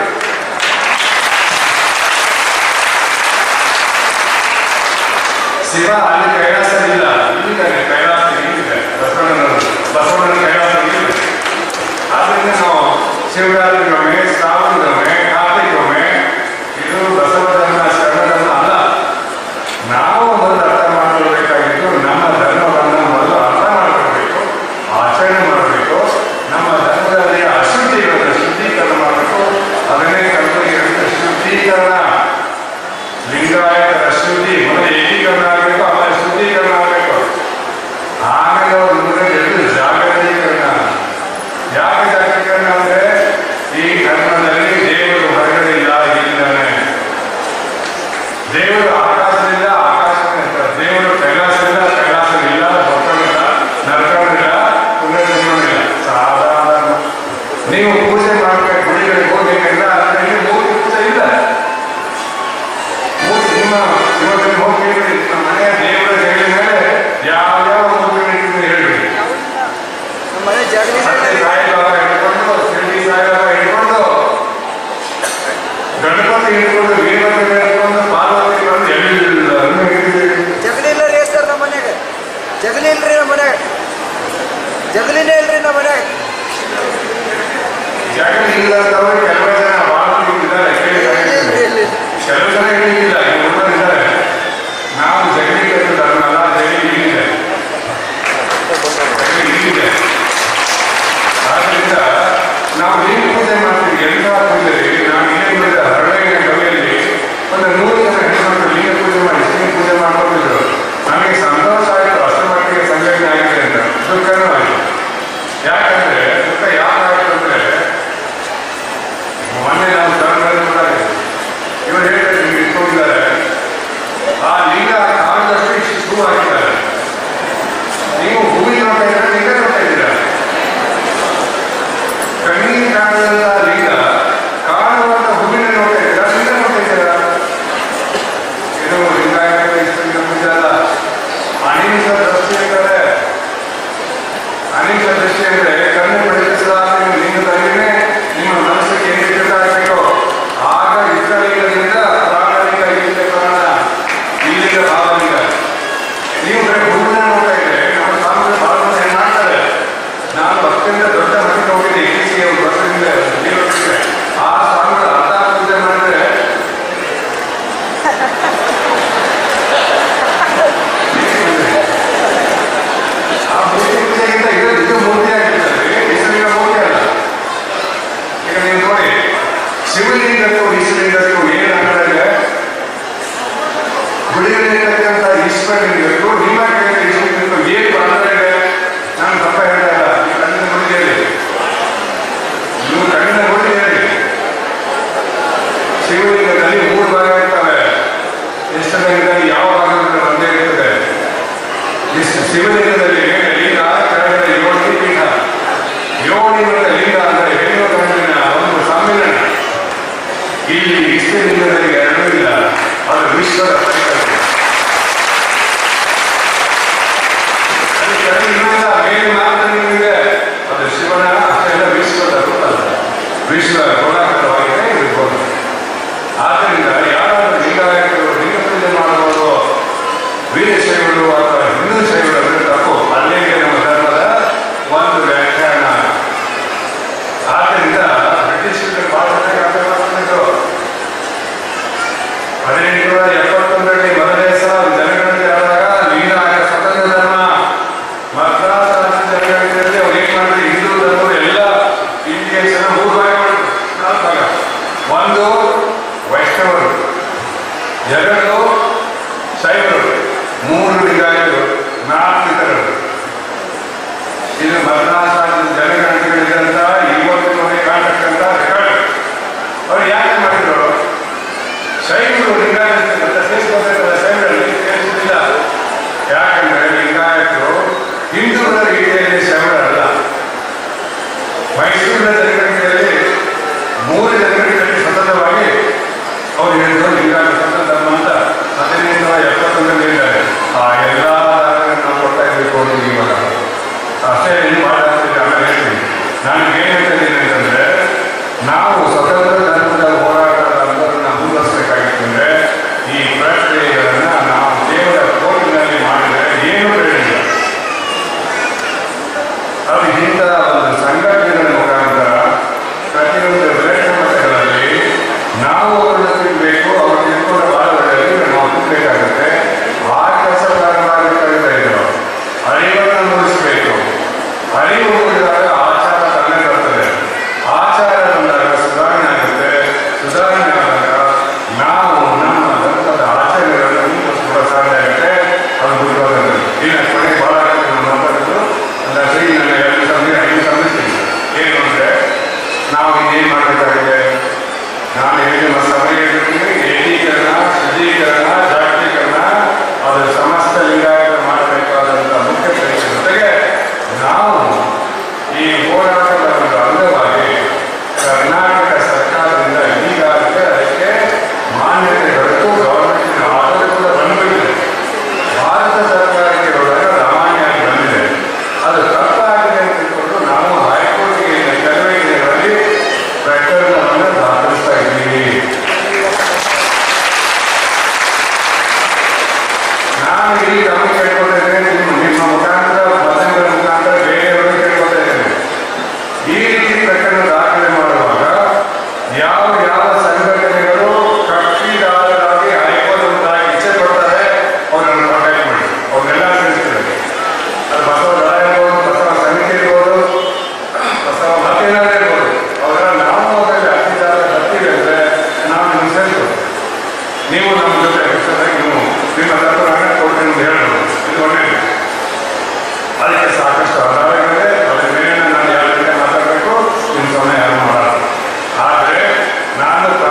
[SPEAKER 1] ಶಿವ ಅಲ್ಲಿ ಕೈಲಾಸ ಇಲ್ಲ, ಇಲ್ಲಿದ್ದಾನೆ ಕೈಲಾಸ, ಇಲ್ಲಿದೆ ಬಸವಣ್ಣ ಬಸವಣ್ಣನ ಕೈಲಾಸ ಇಲ್ಲ. ಆದ್ರಿಂದ ನಾವು ಶಿವರಾತ್ರಿಗೊಮ್ಮೆ, ಶ್ರಾವಣಗೊಮ್ಮೆ, ಕಾರ್ತಿಗೊಮ್ಮೆ, ಇದು ಬಸವ ಧರ್ಮ, ಶರಣ ಧರ್ಮ ಅಲ್ಲ. ನಾವು ಮೊದಲು ಅರ್ಥ ಮಾಡ್ಕೊಳ್ಬೇಕಾಗಿತ್ತು. ನಮ್ಮ ಧರ್ಮವನ್ನು ಮೊದಲು ಅರ್ಥ ಮಾಡ್ಕೊಳ್ಬೇಕು, ಆಚರಣೆ ಮಾಡಬೇಕು. ನಮ್ಮ ಧರ್ಮದಲ್ಲಿ ಅಶುದ್ಧಿಗಳನ್ನು ಶುದ್ಧೀಕರಣ ಮಾಡಬೇಕು. ಅದನ್ನೇ ಕಲ್ಪನೆ ಶುದ್ಧೀಕರಣ. ಲಿಂಗಾಯತರ ಶುದ್ಧಿ ಮೊದಲು ಏಕೀಕರಣ ಆಗಬೇಕು, ಆಮೇಲೆ ಶುದ್ಧೀಕರಣ ಆಗಬೇಕು, ಆಮೇಲೆ ಅವ್ರು ಮುಂದೆ ಬೆಳೆದು ಜಾಗತೀಕರಣ. ಯಾಕೆ ಜಾಗತೀಕರಣ ಅಂದ್ರೆ ಈ ಧರ್ಮದಲ್ಲಿ ದೇವರು ಹೊರಗಡೆ ಇಲ್ಲ, ಇಲ್ಲಿದ್ದಾನೆ. ದೇವರು ಆಕಾಶದಿಂದ ಆಕಾಶದಿಂದ ಇರ್ತಾರೆ. ದೇವರು ಕೈಲಾಸದಿಂದ ಕೈಲಾಸವಿಲ್ಲ, ಭಕ್ತವಿಲ್ಲ, ನರಕವಿಲ್ಲ, ಪುನರ್ಜನ್ಮವಿಲ್ಲ. ಸಾಧಾರಣ ನೀವು ಪೂಜೆ ಮಾಡಬೇಕು, ಗುಡಿಗಳಿಗೆ ಹೋಗ್ಬೇಕಂದ್ರೆ ಅದರಲ್ಲಿ ಮೂರ್ತಿ ಪೂಜೆ ಇಲ್ಲ. ನಿಮ್ಮ ಇವತ್ತಿನ ಹೋಗ್ತೀವಿ ನಮ್ಮ ಮನೆಯ ದೇವರ ಜಗಲಿ ಮೇಲೆ ಯಾವ್ಯಾವ ಮೂರ್ತಿ ಇಟ್ಟಿದ್ರೆ ಹೇಳ್ಬಿಡಿ. ಸತ್ಯ ಸಾಯಿಬಾಬಾ ಹಿಡ್ಕೊಂಡು, ಶಿರ್ಡಿ ಸಾಯಿಬಾಬಾ ಹಿಡ್ಕೊಂಡು, ಗಣಪತಿ ಹಿಡ್ಕೊಂಡು, ವೀರಭದ್ರ ಹಿಡ್ಕೊಂಡು, ಪಾರ್ವತಿ ಬಂದು ಎಲ್ಲರೂ ಹಿಡಿದಿದ್ದೀವಿ.
[SPEAKER 2] ಜಗಲಿ ಇಲ್ಲ ರೀ ಸರ್ ನಮ್ಮ ಮನೆಯಾಗ. ಜಗಲಿ ಇಲ್ರಿ ನಮ್ಮ ಮನ್ಯಾಗ. ಜಗಲಿನೇ ಇಲ್ರಿ ನಮ್ಮ ಮನ್ಯಾಗ.
[SPEAKER 1] ಜಗಲಿ ಇಲ್ಲ ಅಂತವ್ರು ಕೆಲವು ಜನ ಭಾಳ ಇದ್ದಾರೆ, ಕೆಲವು ಜನ ಹೇಳಿಲ್ಲ, ಇದ್ದಾರೆ. ನಾವು ಜಗಲಿ ಧರ್ಮ ಅಲ್ಲ, ಜಗಲಿ ಇಲ್ಲಿದೆ, ಜಗಲಿ ಇಲ್ಲಿದೆ. ಆದ್ರಿಂದ ನಾವು ಏನು ಪೂಜೆ ಮಾಡ್ತೀವಿ, ಎಲ್ಲ ಪೂಜೆಯಲ್ಲಿ ನಾವು ಏನ್ ಮಾಡಿದ ಹರಳೆಯ ಗವಿಯಲ್ಲಿ ಒಂದು ನೂರು ಜನ ಹೆಣ್ಮಕ್ಳು ಲಿಂಗ ಪೂಜೆ ಮಾಡಿ ಶಿವನ ಪೂಜೆ ಮಾಡ್ಕೊಂಡಿದ್ರು. ನಮಗೆ ಸಂತೋಷ ಆಯಿತು, ಅಷ್ಟರ ಮಟ್ಟಿಗೆ ಸಂಘಟನೆ ಆಗಿದೆ ಅಂತ. ದುಃಖನೂ ಆಯಿತು. ಯಾಕಂದ್ರೆ ದುಃಖ ಯಾಕಾಯಿತು ಅಂದ್ರೆ ಮೊನ್ನೆ ನಾವು ಕರ್ನಾಟಕದಲ್ಲಿ ಇವರು ಹೇಳ್ತಾರೆ, ನಿಮ್ಗೆ ಇಟ್ಕೊಂಡಿದ್ದಾರೆ, ಆ ಲಿಂಗ ಕಾಣದಷ್ಟು ಇಷ್ಟು ಶೂ ಹಾಕಿದ್ದಾರೆ. ನೀವು ಭೂಮಿ ನೋಡ್ತಾ ಇದ್ರೆ ಲಿಂಗ ನೋಡ್ತಾ ಇದ್ದೀರಾ. ಕಣ್ಣಿಗೆ ಕಾಣದಂತ ಲಿಂಗ, ಕಾಣುವಂತ ಭೂಮಿನ ನೋಡ್ತಾ ಇದ್ದೀರಾ, ಲಿಂಗ ನೋಡ್ತಾ ಇದ್ದೀರಾ. ಇದು ಲಿಂಗಾಯತ ಇಷ್ಟು ಪೂಜೆ ಅಲ್ಲ. ಅನಿಮಿಷ ದೃಷ್ಟಿ ಇರ್ತಾರೆ. ಅನಿಮಿಷ ದೃಷ್ಟಿ ಅಂದ್ರೆ ಕಣ್ಣು ಪಡಿಸಲಾದ ಲಿಂಗ ತಂದಿನೇ ನಿಮ್ಮ ಮನಸ್ಸಿಗೆ ಏನಿರ್ತಾ ಇರಬೇಕು. ಶಿವಲಿಂಗಕ್ಕೂ ಈಶ್ವಲಿಂಗಕ್ಕೂ ಏನು ಅಂತರ ಇದೆ? ಗುಡಿಯಲ್ಲಿರ್ತಕ್ಕಂಥ ಈಶ್ವರಲಿಂಗಕ್ಕೂ ನಿಮ್ಮ ಈಶ್ವರಲಿಂಗಕ್ಕೂ ಏನು ಅಂತರ ಇದೆ? ನಾನು ತಪ್ಪ ಹೇಳ್ತಾ ಇಲ್ಲ, ನೀವು ಕಣ್ಣಿನ ನೋಡಿ ಹೇಳಿ, ನೀವು ಕಣ್ಣಿನ ನೋಡಿ ಹೇಳಿ. ಶಿವಲಿಂಗದಲ್ಲಿ ಮೂರು ಭಾಗ ಇರ್ತವೆ. ಈಶ್ವರಲಿಂಗದಲ್ಲಿ ಯಾವ ಭಾಗದಲ್ಲಿ ಒಂದೇ ಇರ್ತದೆ? ಶಿವಲಿಂಗದಲ್ಲಿ ಮೇಲೆ ಲಿಂಗ, ಕೆಳಗಡೆ ಯೋನಿ ಪೀಠ. ಯೋನಿ ಮತ್ತು ಲಿಂಗ ಅಂದರೆ ಹೆಣ್ಣು ಗಂಡಿನ ಒಂದು ಸಮ್ಮಿಲನ. ಇಲ್ಲಿ ಈಶ್ವರಲಿಂಗದಲ್ಲಿ ಎರಡೂ ಇಲ್ಲ, ಅದು ವಿಶ್ವದ ಪರಿಕಲ್ಪನೆ. ಅದು ಕೆಳಗಿನಿಂದ ಮೇಲೆ ಮಾತ್ರ ನಿಮಗೆ ಅದು ಶಿವನ ಅಷ್ಟೆಲ್ಲ ವಿಶ್ವದ ರೂಪ ಅಲ್ಲ, ವಿಶ್ವ ಗೋಳಾಕಾರವಾಗಿದೆ ಇರ್ಬೋದು. ಆದ್ದರಿಂದ ಯಾರಾದರೂ ಲಿಂಗಾಯತರು ಲಿಂಗ ಪೂಜೆ ಮಾಡುವುದು ವೀರಶೈವರು ಅಥವಾ ಹಿಂದೂ ಶೈವರು ತಪ್ಪು. ಅಲ್ಲೇ ನಮ್ಮ ಧರ್ಮದ ಒಂದು ವ್ಯಾಖ್ಯಾನ. ಆದ್ದರಿಂದ ಬ್ರಿಟಿಷರು ಭಾರತಕ್ಕೆ ಅರ್ಥವಾಗಿದ್ದು ಹದಿನೆಂಟುನೂರ ಎಪ್ಪತ್ತೊಂದರಲ್ಲಿ ಮೊದಲನೇ ಸಲ ಜನಗಣತಿ ಆದಾಗ ಲಿಂಗಾಯ ಸ್ವತಂತ್ರ ಧರ್ಮ ಮದ್ರಾಸ್ ಜನಗಣತಿಯಲ್ಲಿ ಅವ್ರು ಏನ್ ಮಾಡಿದ್ರು? ಹಿಂದೂ ಧರ್ಮದ ಎಲ್ಲ ಇಂಡಿಯನ್ಸ್ ಮೂರು ಭಾಗ ಮಾಡಿದ್ರು, ನಾಲ್ಕು ಭಾಗ. ಒಂದು ವೈಷ್ಣವರು, ಎರಡು ಶೈವರು, ಮೂರು ಲಿಂಗಾಯತರು, ನಾಲ್ಕು ಇತರರು. ಇದು ಮದ್ರಾಸ್ ಜನಗಣತಿಗಳಿದಂತ ಇವತ್ತು ನಮಗೆ ಕಾಣತಕ್ಕಂಥ ರೆಕಾರ್ಡ್. ಅವ್ರು ಯಾಕೆ ಮಾಡಿದ್ರು? ಶೈವರು ಲಿಂಗಾಯತ ಸೇರಿಸಬೇಕಾದ ಶೈವರಲ್ಲಿ ಸೇರಿಸುವುದಿಲ್ಲ. ಯಾಕಂದ್ರೆ ಲಿಂಗಾಯತರು ಹಿಂದೂಗಳ ರೀತಿಯಲ್ಲಿ ಶೈವರಲ್ಲ. ಮೈಸೂರಿನ ಜನಗಣತಿಯಲ್ಲಿ ಮೂರು ಜನಗಣತಿಯಲ್ಲಿ ಸತತವಾಗಿ ಅವ್ರು ಹೇಳಿದ್ರು ಲಿಂಗಾಯತ ಸ್ವತಂತ್ರ ಧರ್ಮ ಅಂತ ಹದಿನೆಂಟುನೂರ ಎಪ್ಪತ್ತೊಂದರಲ್ಲಿ ಹೇಳಿದ್ದಾರೆ. ಆ ಎಲ್ಲ ನಾವು ಕೊಡ್ತಾ ಇರಬೇಕು ಅಂತ ಇವಾಗ ಅಷ್ಟೇ ಏನು ಮಾಡಾಗ್ತಿದೆ. ಆಮೇಲೆ ಹೇಳ್ತೀನಿ, ನಾನು ಏನು ಹೇಳ್ತಿದ್ದೀನಿ ಅಂತಂದ್ರೆ, ನಾವು ಸ್ವತಂತ್ರ ಧರ್ಮದ ಹೋರಾಟದ ಅಂದರನ್ನ ಮುಂದುವರಿಸಬೇಕಾಗಿತ್ತು ಅಂದ್ರೆ ಈ ಪ್ರಕ್ರಿಯೆಗಳನ್ನ ನಾವು ದೇವರ ಕೋರ್ಟಿನಲ್ಲಿ ಮಾಡಿದರೆ ಏನು ಪ್ರಯೋಜನ? ಅದು ಇಂಥ ಒಂದು ಸಂಘಟನೆಗಳ ಮುಖಾಂತರ ಪ್ರತಿಯೊಂದು ವಿಲೇಖ ಮಟ್ಟಗಳಲ್ಲಿ ನಾವು ಅವರನ್ನು ತಿಳ್ಬೇಕು, ಅವರು ತಿಳ್ಕೊಂಡ ಬಾಳದಲ್ಲಿ ನಾವು ತಿಳ್ಬೇಕಾಗುತ್ತೆ. ಆ ಕೆಲಸ ಪ್ರಾರಂಭ ಇದ್ರು ಅರಿವನ್ನು ಮೂಡಿಸಬೇಕು. ಅರಿವು ಮೂಡಿದಾಗ ಆಚಾರ ತನ್ನೇ ಬರ್ತದೆ. ಆಚಾರ ಬಂದಾಗ ಸುಧಾರಣೆ ಆಗುತ್ತೆ. ಸುಧಾರಣೆ ಆದಾಗ ನಾವು ನಮ್ಮ ಧರ್ಮದ ಆಚರಣೆಗಳನ್ನು ಮುಂದುವರಿಸಿಕೊಳ್ಳ ಸಾಧ್ಯ ಆಗುತ್ತೆ. ಅದು ಗುರುವಾಗುತ್ತೆ. ಇನ್ನು ಕೊನೆಗೆ ಬಹಳ ನಾನು ಮಾತಾಡೋದು ಅಂದ್ರೆ ಸರಿ, ನನ್ನ ಎರಡು ಸಮಯ ಐದು ಸಮಸ್ತೀನಿ ಏನು ಅಂದರೆ, ನಾವು ಇನ್ನೇನು ಮಾಡಬೇಕಾಗಿದೆ? ನಾನು ಹೇಳಿದ ಸಮಯ ಹೇಳ್ತೀನಿ, ಏಕೀಕರಣ, ಶುದ್ಧೀಕರಣ, ಜಾಗತೀಕರಣ, ಅದು ಸಮಸ್ತ ಲಿಂಗಾಯತ ಮಾಡಬೇಕಾದಂಥ ಮುಖ್ಯ ಪ್ರದೇಶ. ಜೊತೆಗೆ ನಾವು ಈ ಹೋರಾಟದ ಒಂದು ಅಂಗವಾಗಿ ಕರ್ನಾಟಕ ಸರ್ಕಾರದಿಂದ ಈಗಾಗಲೇ ಅದಕ್ಕೆ ಮಾನ್ಯತೆ ದೊರೆತು ಗವರ್ಮೆಂಟಿನ ಆಧಾರ ಕೂಡ ಬಂದ್ಬಿಟ್ಟಿದೆ. ಭಾರತ ಸರ್ಕಾರಕ್ಕೆ ಒಳಗೆ ಅದು ಅಮಾನ್ಯವಾಗಿ ಬಂದಿದೆ. ಅದು ತಪ್ಪಾಗಿದೆ ಅಂತ ತಿಳ್ಕೊಂಡು ನಾವು ಹೈಕೋರ್ಟ್ಗೆ ಕೆಲವೇ ದಿನಗಳಲ್ಲಿ ಪ್ರಕರಣವನ್ನು ದಾಖಲಿಸ್ತಾ ಇದ್ದೀವಿ. ನಾನು ಇಲ್ಲಿ ಗಮನ ಕೇಳ್ಕೊಳ್ತೇನೆ, ನಿಮ್ಮ ನಿಮ್ಮ ಮುಖಾಂತರ ಪದಗಳ ಮುಖಾಂತರ ಬೇರೆಯವರಿಗೆ ಕೇಳ್ಕೊಳ್ತೇನೆ. ಈ ರೀತಿ ಪ್ರಕರಣ ದಾಖಲೆ ಮಾಡುವಾಗ ಯಾವ ಯಾವ ಸಂಘಟನೆಗಳು ಕಕ್ಷಿದಾರರಾಗಿ ಹೈಕೋರ್ಟ್ ಮುಂದಾಗಿ ಇಚ್ಛೆ ಪಡ್ತಾರೆ ಅವರನ್ನು ಕಾಂಟ್ಯಾಕ್ಟ್ ಮಾಡಿ, ಅವ್ರನ್ನೆಲ್ಲ ತಿಳಿಸ್ತಾರೆ. ಅದು ಬಸವ ದಳ ಇರ್ಬೋದು, ಬಸವ ಸಮಿತಿ ಇರ್ಬೋದು, ಬಸವ ಮತ್ತೇನಾದ್ರೂ ಇರ್ಬೋದು. ಅವರೆಲ್ಲ ನಾವು ಅದರಲ್ಲಿ ಅರ್ಜಿದಾರ ಬರ್ತೀವಿ ಅಂದರೆ ನಾವು ನಿಮ್ಗೆ ಸೇರಿಸ್ಬೋದು. ನೀವು ನಮ್ಮ ಜೊತೆ ವಿಷಯವಾಗಿ ನೀವು ನಿಮ್ಮ ತತ್ವವನ್ನು ಕೊಡ್ತೀನಿ ಅಂತ ಹೇಳ್ಬೋದು. ಇದು ಒಳ್ಳೆಯದು. ಅದಕ್ಕೆ ಸಾಕಷ್ಟು ಆಧಾರಗಳಿದೆ. ಅದರ ಮೇಲೆ ನಾನು ಯಾವ ರೀತಿ ಮಾತಾಡಬೇಕು ನಿಮ್ಮ ಸಮಯ ಯಾರು ಮಾಡಲ್ಲ. ಆದರೆ ನಾನು